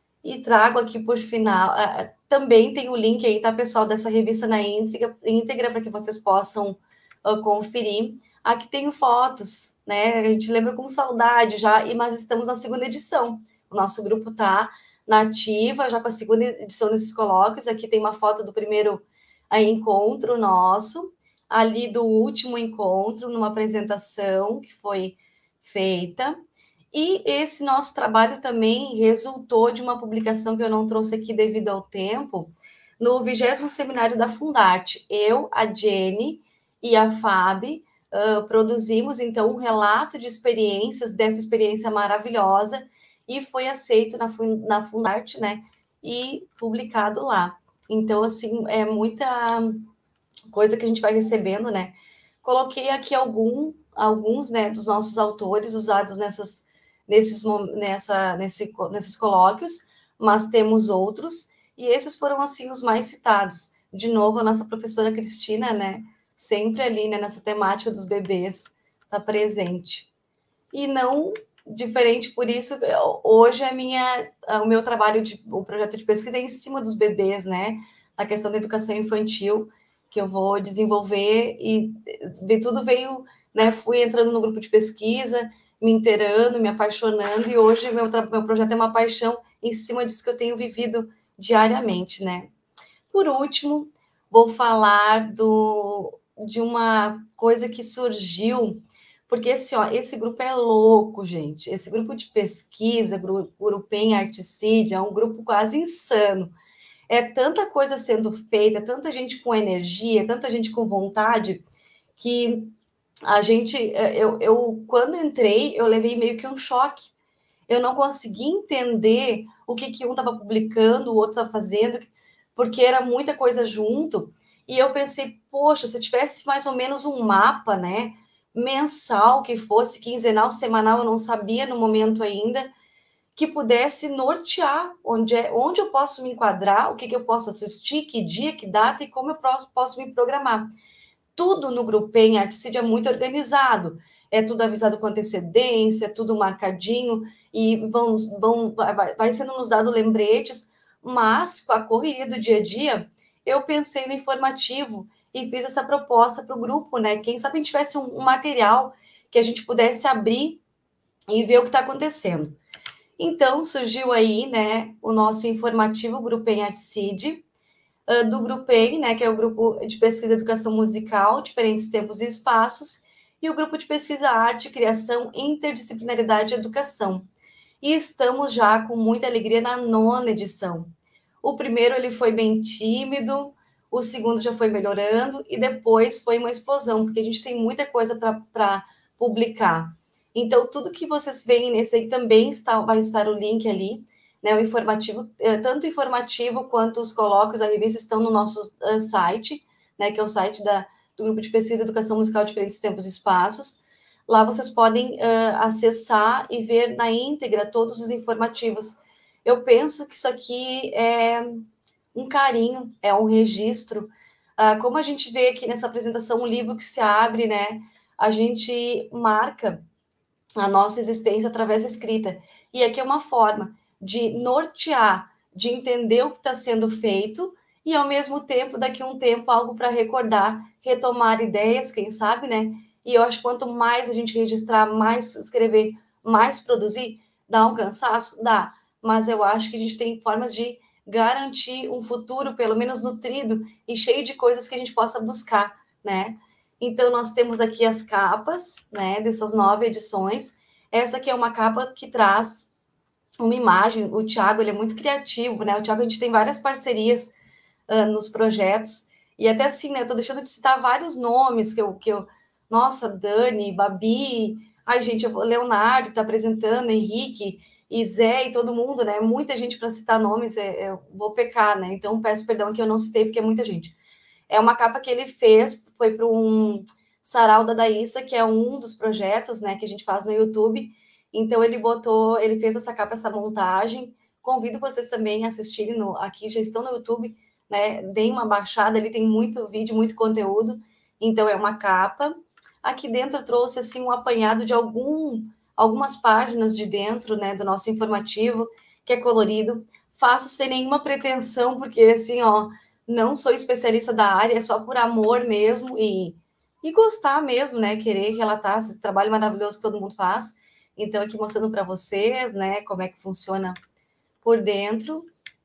e trago aqui por final, uh, também tem o link aí, tá, pessoal, dessa revista na íntegra, íntegra para que vocês possam uh, conferir. Aqui tenho fotos, né, a gente lembra com saudade já, mas estamos na segunda edição, o nosso grupo tá na ativa, já com a segunda edição desses colóquios. Aqui tem uma foto do primeiro uh, encontro nosso, ali do último encontro, numa apresentação que foi feita. E esse nosso trabalho também resultou de uma publicação que eu não trouxe aqui devido ao tempo, no vigésimo seminário da Fundarte. Eu, a Jenny e a Fábio uh, produzimos, então, um relato de experiências, dessa experiência maravilhosa, e foi aceito na, na Fundarte, né, e publicado lá. Então, assim, é muita coisa que a gente vai recebendo, né. Coloquei aqui algum, alguns, né, dos nossos autores usados nessas Nesses, nessa, nesse, nesses colóquios, mas temos outros, e esses foram, assim, os mais citados. De novo, a nossa professora Cristina, né, sempre ali, né, nessa temática dos bebês, está presente. E não diferente por isso, hoje a minha, o meu trabalho, de, o projeto de pesquisa é em cima dos bebês, né, a questão da educação infantil, que eu vou desenvolver, e tudo veio, né, fui entrando no grupo de pesquisa, me inteirando, me apaixonando, e hoje meu, meu projeto é uma paixão em cima disso que eu tenho vivido diariamente, né? Por último, vou falar do, de uma coisa que surgiu, porque esse, ó, esse grupo é louco, gente. Esse grupo de pesquisa, grupo Grupem Articídia, é um grupo quase insano. É tanta coisa sendo feita, tanta gente com energia, tanta gente com vontade, que a gente, eu, eu, quando entrei, eu levei meio que um choque. Eu não consegui entender o que, que um estava publicando, o outro estava fazendo, porque era muita coisa junto. E eu pensei, poxa, se tivesse mais ou menos um mapa, né, mensal, que fosse quinzenal, semanal, eu não sabia no momento ainda, que pudesse nortear onde, é, onde eu posso me enquadrar, o que, que eu posso assistir, que dia, que data e como eu posso, posso me programar. Tudo no Grupem Articídia é muito organizado, é tudo avisado com antecedência, é tudo marcadinho, e vão, vão, vai, vai sendo nos dado lembretes, mas com a correria do dia a dia, eu pensei no informativo e fiz essa proposta para o grupo, né? Quem sabe a gente tivesse um, um material que a gente pudesse abrir e ver o que está acontecendo. Então, surgiu aí, né, o nosso informativo Grupem Artcid, uh, do Grupem, né, que é o Grupo de Pesquisa e Educação Musical, Diferentes Tempos e Espaços, e o Grupo de Pesquisa Arte, Criação, Interdisciplinaridade e Educação. E estamos já com muita alegria na nona edição. O primeiro ele foi bem tímido, o segundo já foi melhorando, e depois foi uma explosão, porque a gente tem muita coisa para publicar. Então, tudo que vocês veem nesse aí também está, vai estar o link ali, né, o informativo, tanto o informativo quanto os colóquios, a revista estão no nosso uh, site, né, que é o site da, do Grupo de Pesquisa e Educação Musical Diferentes Tempos e Espaços. Lá vocês podem uh, acessar e ver na íntegra todos os informativos. Eu penso que isso aqui é um carinho, é um registro. Uh, como a gente vê aqui nessa apresentação, um livro que se abre, né, a gente marca a nossa existência através da escrita. E aqui é uma forma de nortear, de entender o que está sendo feito e, ao mesmo tempo, daqui a um tempo, algo para recordar, retomar ideias, quem sabe, né? E eu acho que quanto mais a gente registrar, mais escrever, mais produzir, dá um cansaço? Dá. Mas eu acho que a gente tem formas de garantir um futuro, pelo menos nutrido e cheio de coisas que a gente possa buscar, né? Então, nós temos aqui as capas, né, dessas nove edições. Essa aqui é uma capa que traz uma imagem. O Thiago, ele é muito criativo, né? O Thiago, a gente tem várias parcerias uh, nos projetos. E até assim, né, eu tô deixando de citar vários nomes que eu... Que eu nossa, Dani, Babi... Ai, gente, eu vou, Leonardo, que tá apresentando, Henrique, e Zé, e todo mundo, né? Muita gente para citar nomes, é, eu vou pecar, né? Então, peço perdão que eu não citei, porque é muita gente. É uma capa que ele fez, foi para um Sarau da Daísta, que é um dos projetos, né, que a gente faz no YouTube. Então, ele botou, ele fez essa capa, essa montagem. Convido vocês também a assistirem, no, aqui já estão no YouTube, né, deem uma baixada, ali tem muito vídeo, muito conteúdo. Então, é uma capa. Aqui dentro eu trouxe, assim, um apanhado de algum, algumas páginas de dentro, né, do nosso informativo, que é colorido. Faço sem nenhuma pretensão, porque, assim, ó, não sou especialista da área, é só por amor mesmo e, e gostar mesmo, né? Querer relatar esse trabalho maravilhoso que todo mundo faz. Então, aqui mostrando para vocês, né, como é que funciona por dentro.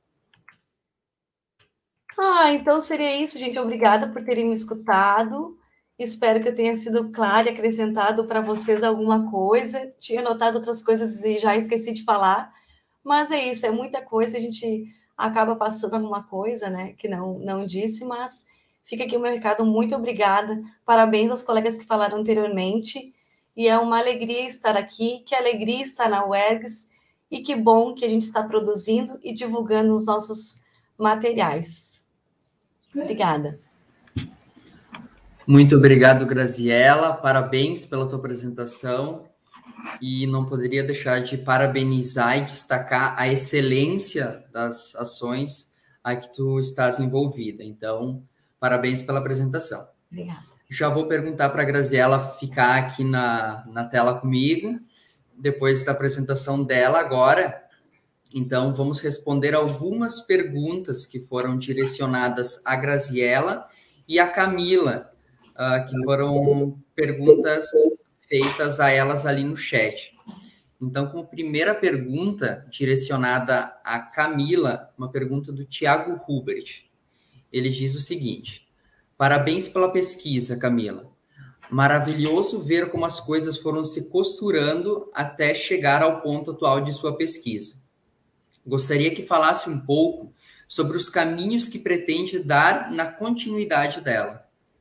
Ah, então seria isso, gente. Obrigada por terem me escutado. Espero que eu tenha sido clara e acrescentado para vocês alguma coisa. Tinha anotado outras coisas e já esqueci de falar. Mas é isso, é muita coisa, a gente acaba passando alguma coisa, né, que não, não disse, mas fica aqui o meu recado, muito obrigada, parabéns aos colegas que falaram anteriormente, e é uma alegria estar aqui, que alegria estar na UERGS, e que bom que a gente está produzindo e divulgando os nossos materiais. Obrigada. Muito obrigado, Graziela, parabéns pela tua apresentação. E não poderia deixar de parabenizar e destacar a excelência das ações a que tu estás envolvida. Então, parabéns pela apresentação. Obrigada. Já vou perguntar para a Graziela ficar aqui na, na tela comigo, depois da apresentação dela agora. Então, vamos responder algumas perguntas que foram direcionadas à Graziela e à Camila, uh, que foram perguntas feitas a elas ali no chat. Então, como primeira pergunta direcionada a Camila, uma pergunta do Tiago Hubert. Ele diz o seguinte: parabéns pela pesquisa, Camila. Maravilhoso ver como as coisas foram se costurando até chegar ao ponto atual de sua pesquisa. Gostaria que falasse um pouco sobre os caminhos que pretende dar na continuidade dela.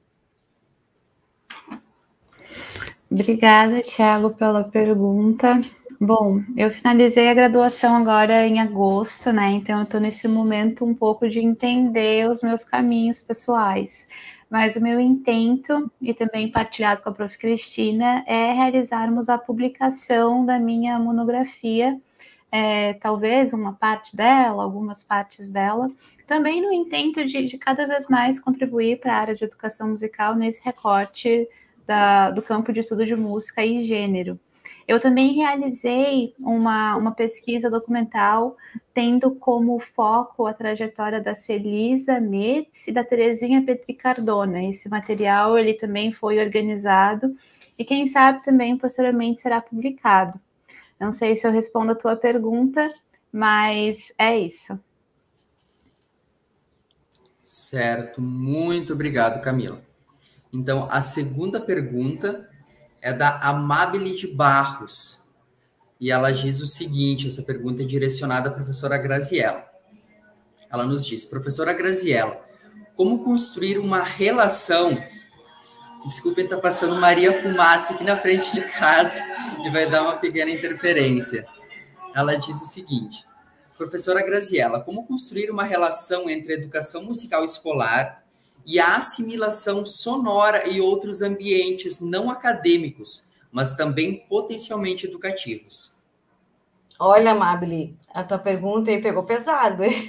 Obrigada, Thiago, pela pergunta. Bom, eu finalizei a graduação agora em agosto, né? Então, eu estou nesse momento um pouco de entender os meus caminhos pessoais. Mas o meu intento, e também partilhado com a prof Cristina, é realizarmos a publicação da minha monografia, é, talvez uma parte dela, algumas partes dela, também no intento de, de cada vez mais contribuir para a área de educação musical nesse recorte Da, do campo de estudo de música e gênero. Eu também realizei uma, uma pesquisa documental tendo como foco a trajetória da Celisa Metz e da Terezinha Petri Cardona. Esse material ele também foi organizado e quem sabe também posteriormente será publicado. Não sei se eu respondo a tua pergunta, mas é isso. Certo, muito obrigado, Camila. Então, a segunda pergunta é da Amabile de Barros. E ela diz o seguinte, essa pergunta é direcionada à professora Graziella. Ela nos diz, professora Graziella, como construir uma relação... Desculpem, está passando Maria Fumaça aqui na frente de casa e vai dar uma pequena interferência. Ela diz o seguinte, professora Graziella, como construir uma relação entre a educação musical escolar e a assimilação sonora e outros ambientes não acadêmicos, mas também potencialmente educativos? Olha, Amabile, a tua pergunta aí pegou pesado, hein?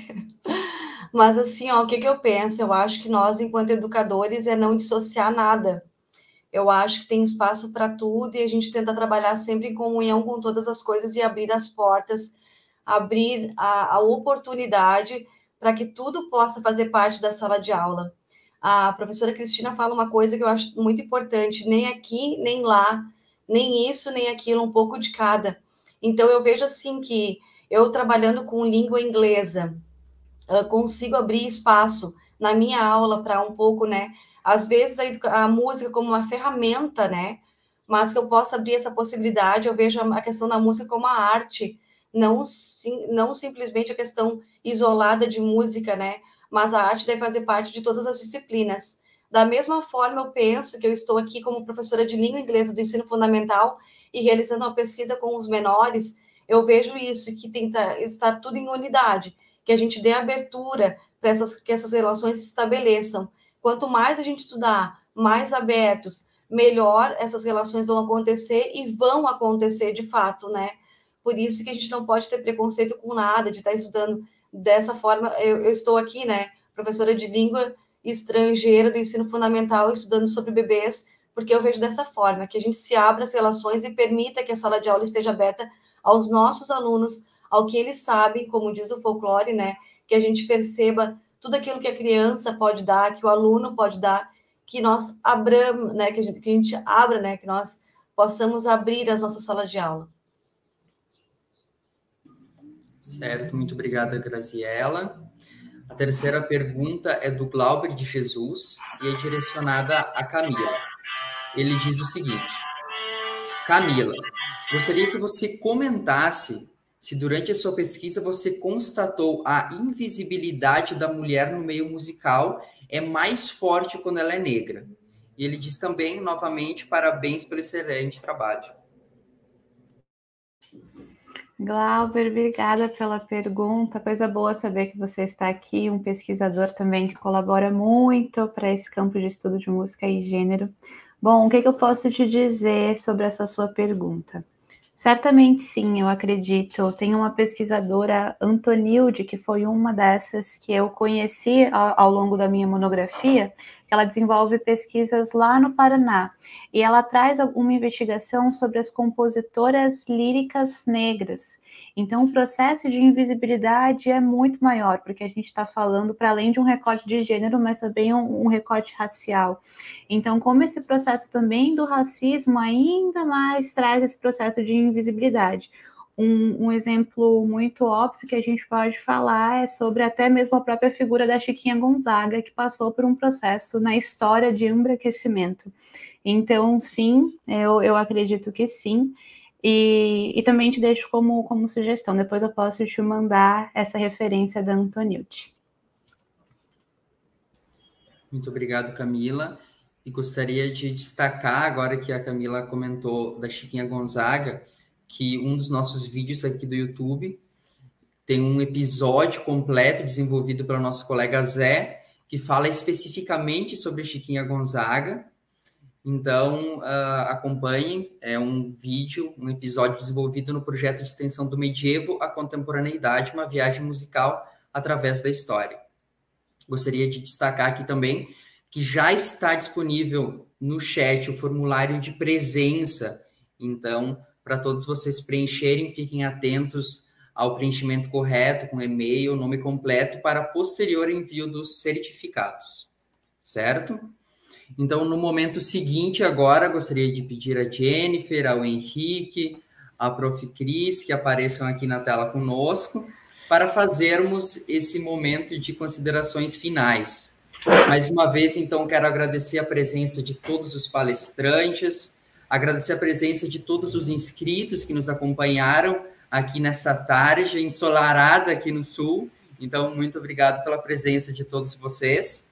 Mas assim, ó, o que, que eu penso? Eu acho que nós, enquanto educadores, é não dissociar nada. Eu acho que tem espaço para tudo e a gente tenta trabalhar sempre em comunhão com todas as coisas e abrir as portas, abrir a, a oportunidade para que tudo possa fazer parte da sala de aula. A professora Cristina fala uma coisa que eu acho muito importante, nem aqui, nem lá, nem isso, nem aquilo, um pouco de cada. Então, eu vejo assim que eu trabalhando com língua inglesa, Uh, consigo abrir espaço na minha aula para um pouco, né? Às vezes a, a música como uma ferramenta, né? Mas que eu possa abrir essa possibilidade. Eu vejo a, a questão da música como a arte, não, sim, não simplesmente a questão isolada de música, né? Mas a arte deve fazer parte de todas as disciplinas. Da mesma forma, eu penso que eu estou aqui como professora de língua inglesa do ensino fundamental e realizando uma pesquisa com os menores, eu vejo isso, que tenta estar tudo em unidade, que a gente dê abertura para essas, que essas relações se estabeleçam. Quanto mais a gente estudar, mais abertos, melhor essas relações vão acontecer e vão acontecer de fato, né? Por isso que a gente não pode ter preconceito com nada, de estar estudando dessa forma. Eu, eu estou aqui, né, professora de língua estrangeira do ensino fundamental, estudando sobre bebês, porque eu vejo dessa forma, que a gente se abra as relações e permita que a sala de aula esteja aberta aos nossos alunos, ao que eles sabem, como diz o folclore, né? Que a gente perceba tudo aquilo que a criança pode dar, que o aluno pode dar, que nós abramos, né? Que a gente, que a gente abra, né? Que nós possamos abrir as nossas salas de aula. Certo, muito obrigada, Graziella. A terceira pergunta é do Glauber de Jesus e é direcionada a Camila. Ele diz o seguinte, Camila, gostaria que você comentasse se durante a sua pesquisa você constatou a invisibilidade da mulher no meio musical é mais forte quando ela é negra. E ele diz também, novamente, parabéns pelo excelente trabalho. Glauber, obrigada pela pergunta. Coisa boa saber que você está aqui, um pesquisador também que colabora muito para esse campo de estudo de música e gênero. Bom, o que, que eu posso te dizer sobre essa sua pergunta? Certamente sim, eu acredito. Tem uma pesquisadora, Antonilde, que foi uma dessas que eu conheci ao, ao longo da minha monografia, que ela desenvolve pesquisas lá no Paraná. E ela traz alguma investigação sobre as compositoras líricas negras. Então, o processo de invisibilidade é muito maior, porque a gente está falando para além de um recorte de gênero, mas também um, um recorte racial. Então, como esse processo também do racismo ainda mais traz esse processo de invisibilidade. Um, um exemplo muito óbvio que a gente pode falar é sobre até mesmo a própria figura da Chiquinha Gonzaga, que passou por um processo na história de embranquecimento. Então, sim, eu, eu acredito que sim. E, e também te deixo como, como sugestão. Depois eu posso te mandar essa referência da Antonilde. Muito obrigado, Camila. E gostaria de destacar, agora que a Camila comentou da Chiquinha Gonzaga, que um dos nossos vídeos aqui do YouTube tem um episódio completo desenvolvido pelo nosso colega Zé, que fala especificamente sobre Chiquinha Gonzaga. Então, uh, acompanhem, é um vídeo, um episódio desenvolvido no projeto de extensão do Medievo à Contemporaneidade, uma viagem musical através da história. Gostaria de destacar aqui também que já está disponível no chat o formulário de presença. Então, para todos vocês preencherem, fiquem atentos ao preenchimento correto, com e-mail, nome completo, para posterior envio dos certificados, certo? Então, no momento seguinte, agora, gostaria de pedir a Jennifer, ao Henrique, a Prof Cris, que apareçam aqui na tela conosco, para fazermos esse momento de considerações finais. Mais uma vez, então, quero agradecer a presença de todos os palestrantes, agradecer a presença de todos os inscritos que nos acompanharam aqui nessa tarde ensolarada aqui no Sul. Então, muito obrigado pela presença de todos vocês.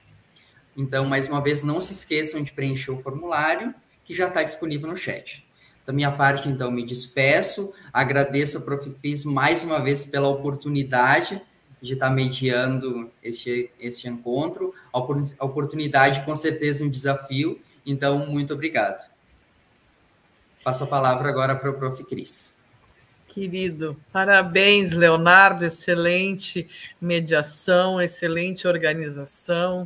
Então, mais uma vez, não se esqueçam de preencher o formulário, que já está disponível no chat. Da minha parte, então, me despeço, agradeço a Prof Cris mais uma vez pela oportunidade de estar mediando este, este encontro, a oportunidade, com certeza, um desafio, então, muito obrigado. Passo a palavra agora para o Prof Cris. Querido, parabéns, Leonardo, excelente mediação, excelente organização,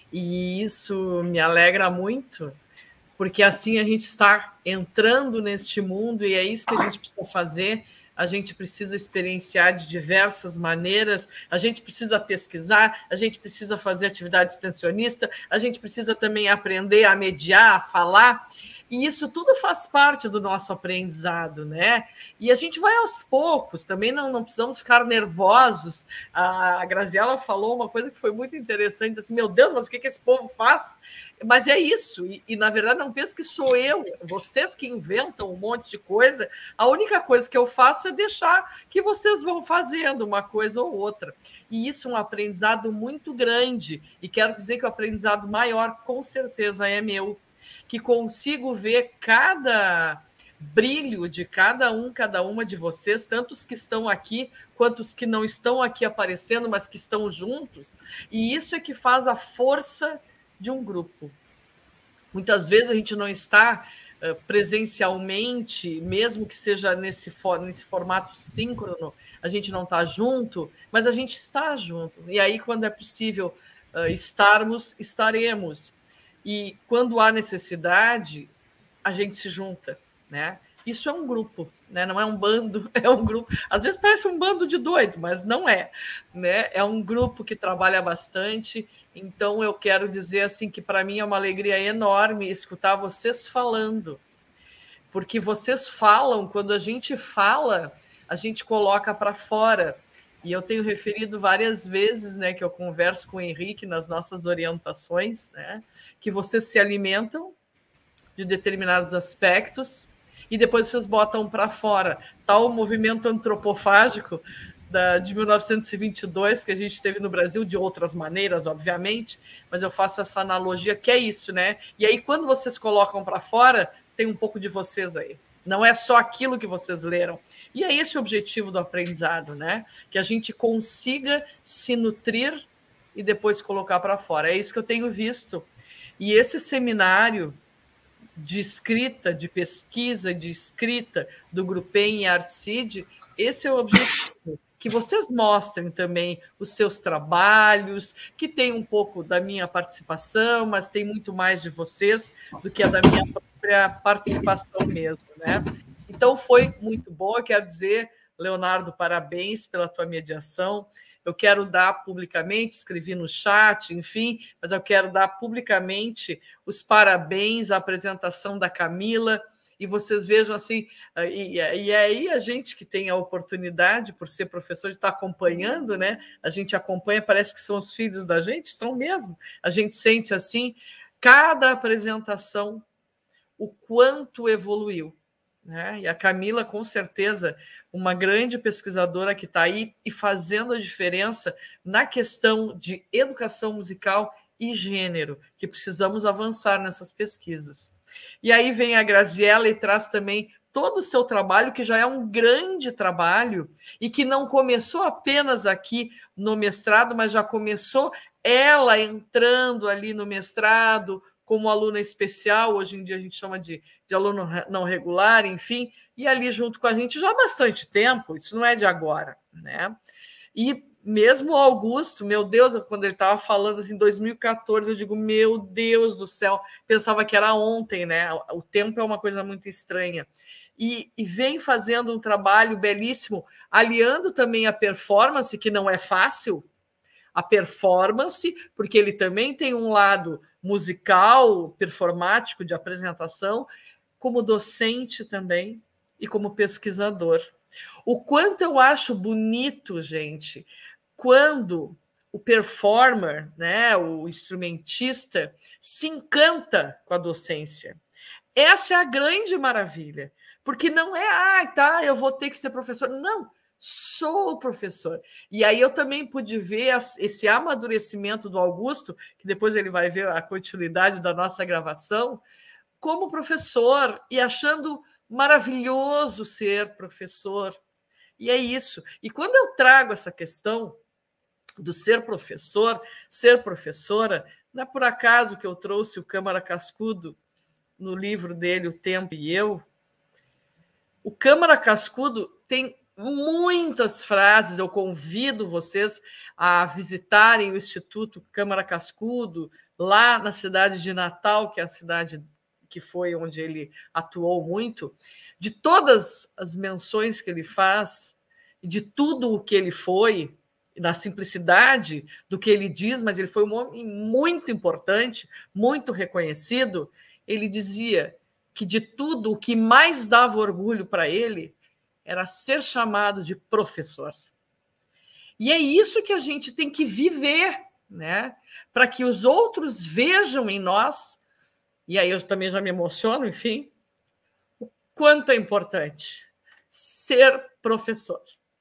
e isso me alegra muito, porque assim a gente está entrando neste mundo e é isso que a gente precisa fazer. A gente precisa experienciar de diversas maneiras, a gente precisa pesquisar, a gente precisa fazer atividade extensionista, a gente precisa também aprender a mediar, a falar, e isso tudo faz parte do nosso aprendizado, né? E a gente vai aos poucos, também não, não precisamos ficar nervosos. A Graziela falou uma coisa que foi muito interessante, assim, meu Deus, mas o que, que esse povo faz? Mas é isso, e, e na verdade não penso que sou eu, vocês que inventam um monte de coisa, a única coisa que eu faço é deixar que vocês vão fazendo uma coisa ou outra. E isso é um aprendizado muito grande, e quero dizer que o aprendizado maior, com certeza, é meu, que consigo ver cada brilho de cada um, cada uma de vocês, tanto os que estão aqui, quanto os que não estão aqui aparecendo, mas que estão juntos, e isso é que faz a força de um grupo. Muitas vezes a gente não está uh, presencialmente, mesmo que seja nesse, for nesse formato síncrono, a gente não está junto, mas a gente está junto. E aí, quando é possível uh, estarmos, estaremos. E quando há necessidade, a gente se junta, né? Isso é um grupo, né? Não é um bando, é um grupo. Às vezes parece um bando de doido, mas não é, né? É um grupo que trabalha bastante. Então, eu quero dizer assim que para mim é uma alegria enorme escutar vocês falando, porque vocês falam, quando a gente fala, a gente coloca para fora. E eu tenho referido várias vezes, né, que eu converso com o Henrique nas nossas orientações, né, que vocês se alimentam de determinados aspectos e depois vocês botam para fora. Tal movimento antropofágico da, de mil novecentos e vinte e dois que a gente teve no Brasil, de outras maneiras, obviamente, mas eu faço essa analogia que é isso, né? E aí, quando vocês colocam para fora, tem um pouco de vocês aí. Não é só aquilo que vocês leram. E é esse o objetivo do aprendizado, né? Que a gente consiga se nutrir e depois colocar para fora. É isso que eu tenho visto. E esse seminário de escrita, de pesquisa, de escrita do Grupem e Artseed, esse é o objetivo. Que vocês mostrem também os seus trabalhos, que tem um pouco da minha participação, mas tem muito mais de vocês do que a da minha própria participação mesmo, né? Então, foi muito bom. Eu quero dizer, Leonardo, parabéns pela tua mediação. Eu quero dar publicamente, escrevi no chat, enfim, mas eu quero dar publicamente os parabéns à apresentação da Camila. E vocês vejam assim, e, e aí a gente que tem a oportunidade, por ser professor, de estar acompanhando, né? A gente acompanha, parece que são os filhos da gente, são mesmo. A gente sente assim, cada apresentação, o quanto evoluiu, né? E a Camila, com certeza, uma grande pesquisadora que está aí e fazendo a diferença na questão de educação musical e gênero, que precisamos avançar nessas pesquisas. E aí vem a Graziela e traz também todo o seu trabalho, que já é um grande trabalho, e que não começou apenas aqui no mestrado, mas já começou ela entrando ali no mestrado, como aluna especial, hoje em dia a gente chama de, de aluno não regular, enfim, e ali junto com a gente já há bastante tempo, isso não é de agora, né? E mesmo o Augusto, meu Deus, quando ele estava falando assim, em dois mil e quatorze, eu digo, meu Deus do céu, pensava que era ontem, né? O tempo é uma coisa muito estranha. E, e vem fazendo um trabalho belíssimo, aliando também a performance, que não é fácil, a performance, porque ele também tem um lado musical, performático, de apresentação, como docente também, e como pesquisador. O quanto eu acho bonito, gente, quando o performer, né, o instrumentista, se encanta com a docência. Essa é a grande maravilha, porque não é, ah, tá, eu vou ter que ser professor. Não, sou o professor. E aí eu também pude ver esse amadurecimento do Augusto, que depois ele vai ver a continuidade da nossa gravação, como professor e achando maravilhoso ser professor. E é isso. E quando eu trago essa questão do ser professor, ser professora, não é por acaso que eu trouxe o Câmara Cascudo no livro dele, O Tempo e Eu. O Câmara Cascudo tem muitas frases, eu convido vocês a visitarem o Instituto Câmara Cascudo, lá na cidade de Natal, que é a cidade que foi onde ele atuou muito, de todas as menções que ele faz, de tudo o que ele foi, da simplicidade do que ele diz, mas ele foi um homem muito importante, muito reconhecido. Ele dizia que de tudo o que mais dava orgulho para ele era ser chamado de professor. E é isso que a gente tem que viver, né? Para que os outros vejam em nós, e aí eu também já me emociono, enfim, o quanto é importante ser professor.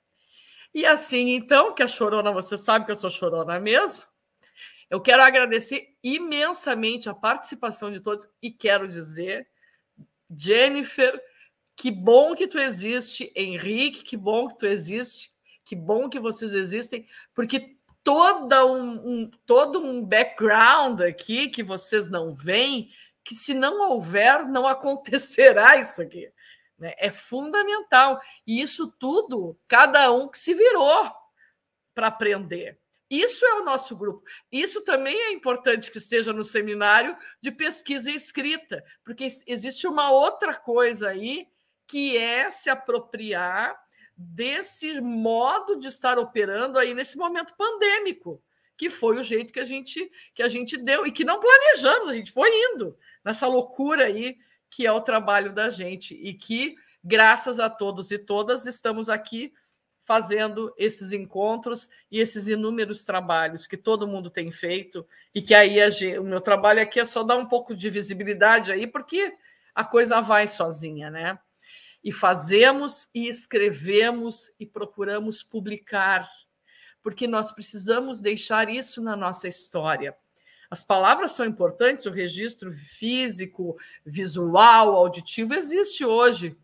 E assim, então, que a chorona, você sabe que eu sou chorona mesmo, eu quero agradecer imensamente a participação de todos e quero dizer, Jennifer, que bom que tu existe, Henrique, que bom que tu existe, que bom que vocês existem, porque toda um, um, todo um background aqui que vocês não veem, que se não houver, não acontecerá isso aqui. Né? É fundamental. E isso tudo, cada um que se virou para aprender. Isso é o nosso grupo. Isso também é importante que esteja no seminário de pesquisa e escrita, porque existe uma outra coisa aí, que é se apropriar desse modo de estar operando aí nesse momento pandêmico, que foi o jeito que a gente, que a gente deu e que não planejamos, a gente foi indo nessa loucura aí que é o trabalho da gente e que, graças a todos e todas, estamos aqui fazendo esses encontros e esses inúmeros trabalhos que todo mundo tem feito e que aí a gente, o meu trabalho aqui é só dar um pouco de visibilidade aí, porque a coisa vai sozinha, né? E fazemos e escrevemos e procuramos publicar, porque nós precisamos deixar isso na nossa história. As palavras são importantes, o registro físico, visual, auditivo existe hoje,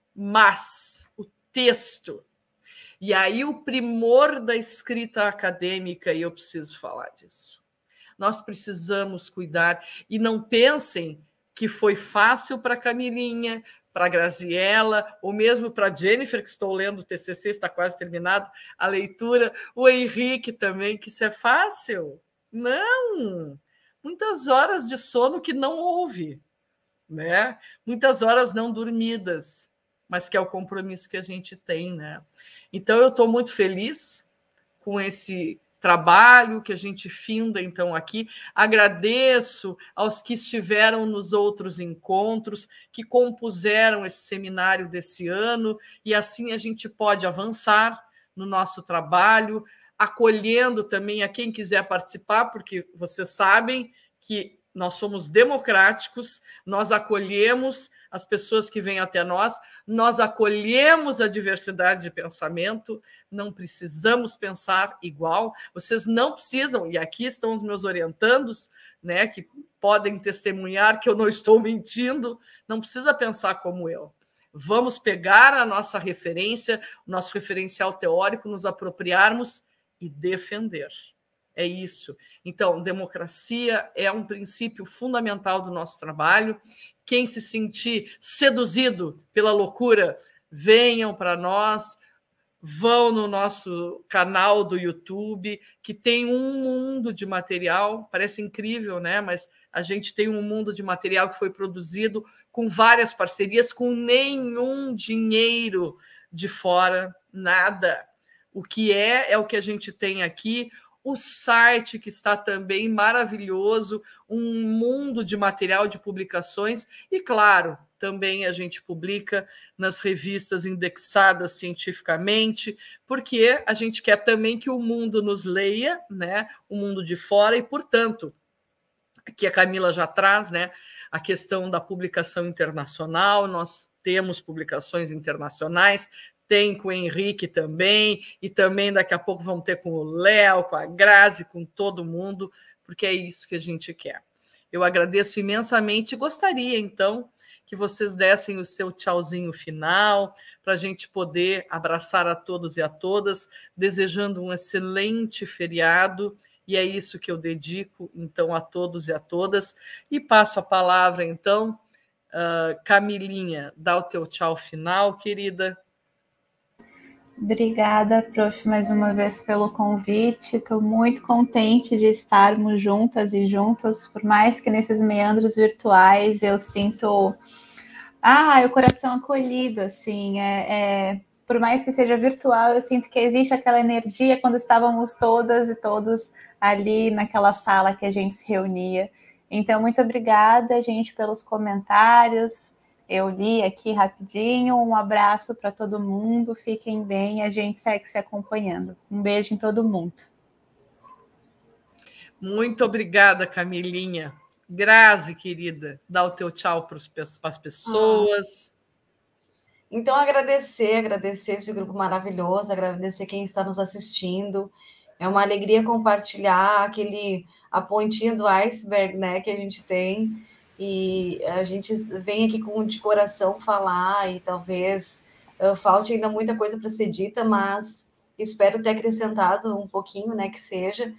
mas o texto, e aí o primor da escrita acadêmica, e eu preciso falar disso. Nós precisamos cuidar, e não pensem que foi fácil para Camilinha, para a Graziella, ou mesmo para a Jennifer, que estou lendo o T C C, está quase terminado a leitura, o Henrique também, que isso é fácil. Não! Muitas horas de sono que não houve, né? Muitas horas não dormidas, mas que é o compromisso que a gente tem, né? Então, eu estou muito feliz com esse trabalho que a gente finda, então, aqui. Agradeço aos que estiveram nos outros encontros, que compuseram esse seminário desse ano, e assim a gente pode avançar no nosso trabalho, acolhendo também a quem quiser participar, porque vocês sabem que nós somos democráticos, nós acolhemos as pessoas que vêm até nós, nós acolhemos a diversidade de pensamento, não precisamos pensar igual, vocês não precisam, e aqui estão os meus orientandos, né, que podem testemunhar que eu não estou mentindo, não precisa pensar como eu. Vamos pegar a nossa referência, o nosso referencial teórico, nos apropriarmos e defender. É isso. Então, democracia é um princípio fundamental do nosso trabalho. Quem se sentir seduzido pela loucura, venham para nós, vão no nosso canal do YouTube, que tem um mundo de material, parece incrível, né? Mas a gente tem um mundo de material que foi produzido com várias parcerias, com nenhum dinheiro de fora, nada. O que é, é o que a gente tem aqui, o site que está também maravilhoso, um mundo de material de publicações e, claro, também a gente publica nas revistas indexadas cientificamente, porque a gente quer também que o mundo nos leia, né? O mundo de fora, e, portanto, aqui a Camila já traz, né, a questão da publicação internacional. Nós temos publicações internacionais, tem com o Henrique também, e também daqui a pouco vamos ter com o Léo, com a Grazi, com todo mundo, porque é isso que a gente quer. Eu agradeço imensamente e gostaria, então, que vocês dessem o seu tchauzinho final, para a gente poder abraçar a todos e a todas, desejando um excelente feriado, e é isso que eu dedico, então, a todos e a todas. E passo a palavra, então, uh, Camilinha, dá o teu tchau final, querida. Obrigada, prof, mais uma vez pelo convite. Estou muito contente de estarmos juntas e juntos, por mais que nesses meandros virtuais eu sinto ah, o coração acolhido, assim, é, é, por mais que seja virtual, eu sinto que existe aquela energia quando estávamos todas e todos ali naquela sala que a gente se reunia. Então, muito obrigada, gente, pelos comentários. Eu li aqui rapidinho. Um abraço para todo mundo. Fiquem bem. A gente segue se acompanhando. Um beijo em todo mundo. Muito obrigada, Camilinha. Grazi, querida, dá o teu tchau para as pessoas. Ah. Então, agradecer, agradecer esse grupo maravilhoso, agradecer quem está nos assistindo. É uma alegria compartilhar aquele, a pontinha do iceberg, né, que a gente tem. E a gente vem aqui com de coração falar, e talvez uh, falte ainda muita coisa para ser dita, mas espero ter acrescentado um pouquinho, né, que seja,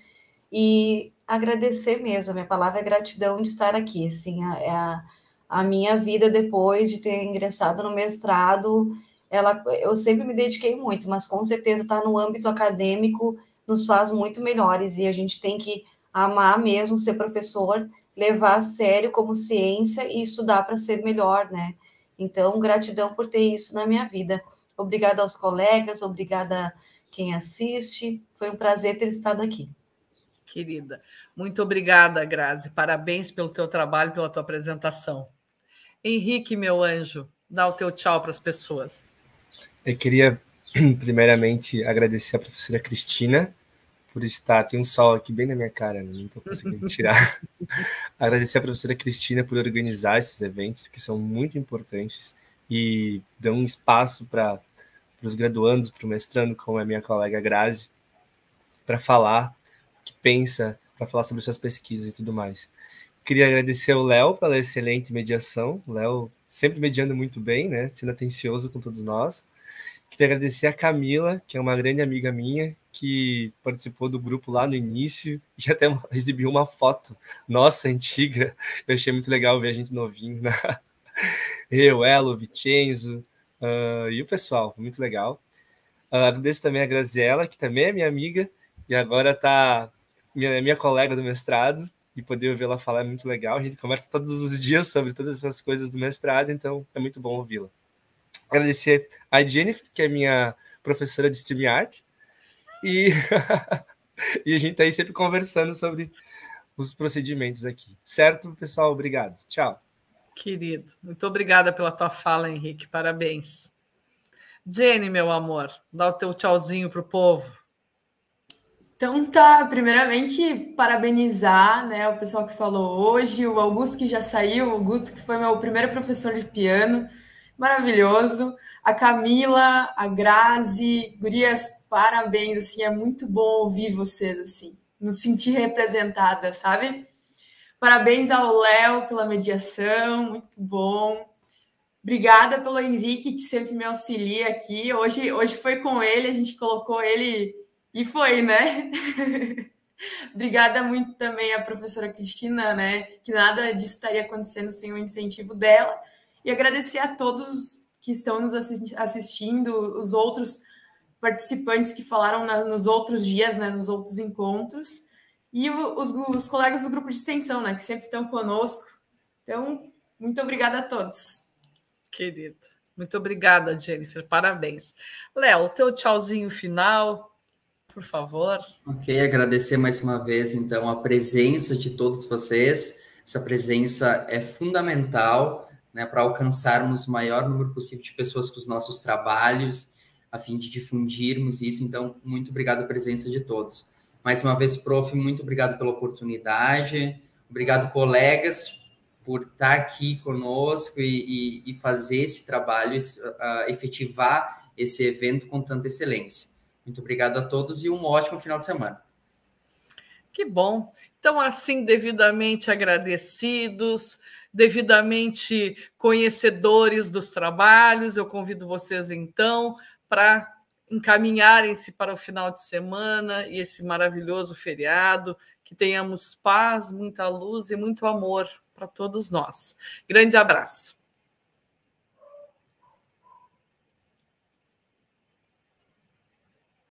e agradecer mesmo. A minha palavra é gratidão de estar aqui, assim, a, a, a minha vida depois de ter ingressado no mestrado, ela, eu sempre me dediquei muito, mas com certeza estar no âmbito acadêmico nos faz muito melhores, e a gente tem que amar mesmo ser professor, levar a sério como ciência e estudar para ser melhor, né? Então, gratidão por ter isso na minha vida. Obrigada aos colegas, obrigada a quem assiste. Foi um prazer ter estado aqui. Querida, muito obrigada, Grazi. Parabéns pelo teu trabalho, pela tua apresentação. Henrique, meu anjo, dá o teu tchau para as pessoas. Eu queria, primeiramente, agradecer a professora Cristina por estar, tem um sol aqui bem na minha cara, não estou conseguindo tirar. Agradecer a professora Cristina por organizar esses eventos, que são muito importantes e dão um espaço para os graduandos, para o mestrando, como é a minha colega Grazi, para falar o que pensa, para falar sobre suas pesquisas e tudo mais. Queria agradecer ao Léo pela excelente mediação, o Léo sempre mediando muito bem, né, sendo atencioso com todos nós. Queria agradecer a Camila, que é uma grande amiga minha, que participou do grupo lá no início e até exibiu uma foto nossa, antiga. Eu achei muito legal ver a gente novinho, né? Eu, ela, o Vicenzo uh, e o pessoal, muito legal. Uh, agradeço também a Graziella, que também é minha amiga e agora está minha, minha colega do mestrado, e poder ouvi-la falar é muito legal. A gente conversa todos os dias sobre todas essas coisas do mestrado, então é muito bom ouvi-la. Agradecer a Jennifer, que é minha professora de StreamYard, e, e a gente está aí sempre conversando sobre os procedimentos aqui. Certo, pessoal? Obrigado. Tchau. Querido, muito obrigada pela tua fala, Henrique. Parabéns. Jenny, meu amor, dá o teu tchauzinho para o povo. Então tá, primeiramente parabenizar, né, o pessoal que falou hoje, o Augusto que já saiu, o Guto que foi meu primeiro professor de piano, maravilhoso, a Camila, a Grazi, gurias, parabéns, assim, é muito bom ouvir vocês, assim, nos sentir representada, sabe? Parabéns ao Léo pela mediação, muito bom. Obrigada pelo Henrique, que sempre me auxilia aqui. Hoje, hoje foi com ele, a gente colocou ele e foi, né? Obrigada muito também à professora Cristina, né? Que nada disso estaria acontecendo sem o incentivo dela. E agradecer a todos que estão nos assistindo, os outros participantes que falaram na, nos outros dias, né? Nos outros encontros. E os, os colegas do grupo de extensão, né? Que sempre estão conosco. Então, muito obrigada a todos. Querido, muito obrigada, Jennifer. Parabéns. Léo, teu tchauzinho final. por favor. Ok, agradecer mais uma vez, então, a presença de todos vocês. Essa presença é fundamental, né, para alcançarmos o maior número possível de pessoas com os nossos trabalhos, a fim de difundirmos isso. Então, muito obrigado pela presença de todos. Mais uma vez, prof, muito obrigado pela oportunidade. Obrigado, colegas, por estar aqui conosco e, e, e fazer esse trabalho, uh, efetivar esse evento com tanta excelência. Muito obrigado a todos e um ótimo final de semana. Que bom. Então, assim, devidamente agradecidos, devidamente conhecedores dos trabalhos, eu convido vocês, então, para encaminharem-se para o final de semana e esse maravilhoso feriado, que tenhamos paz, muita luz e muito amor para todos nós. Grande abraço.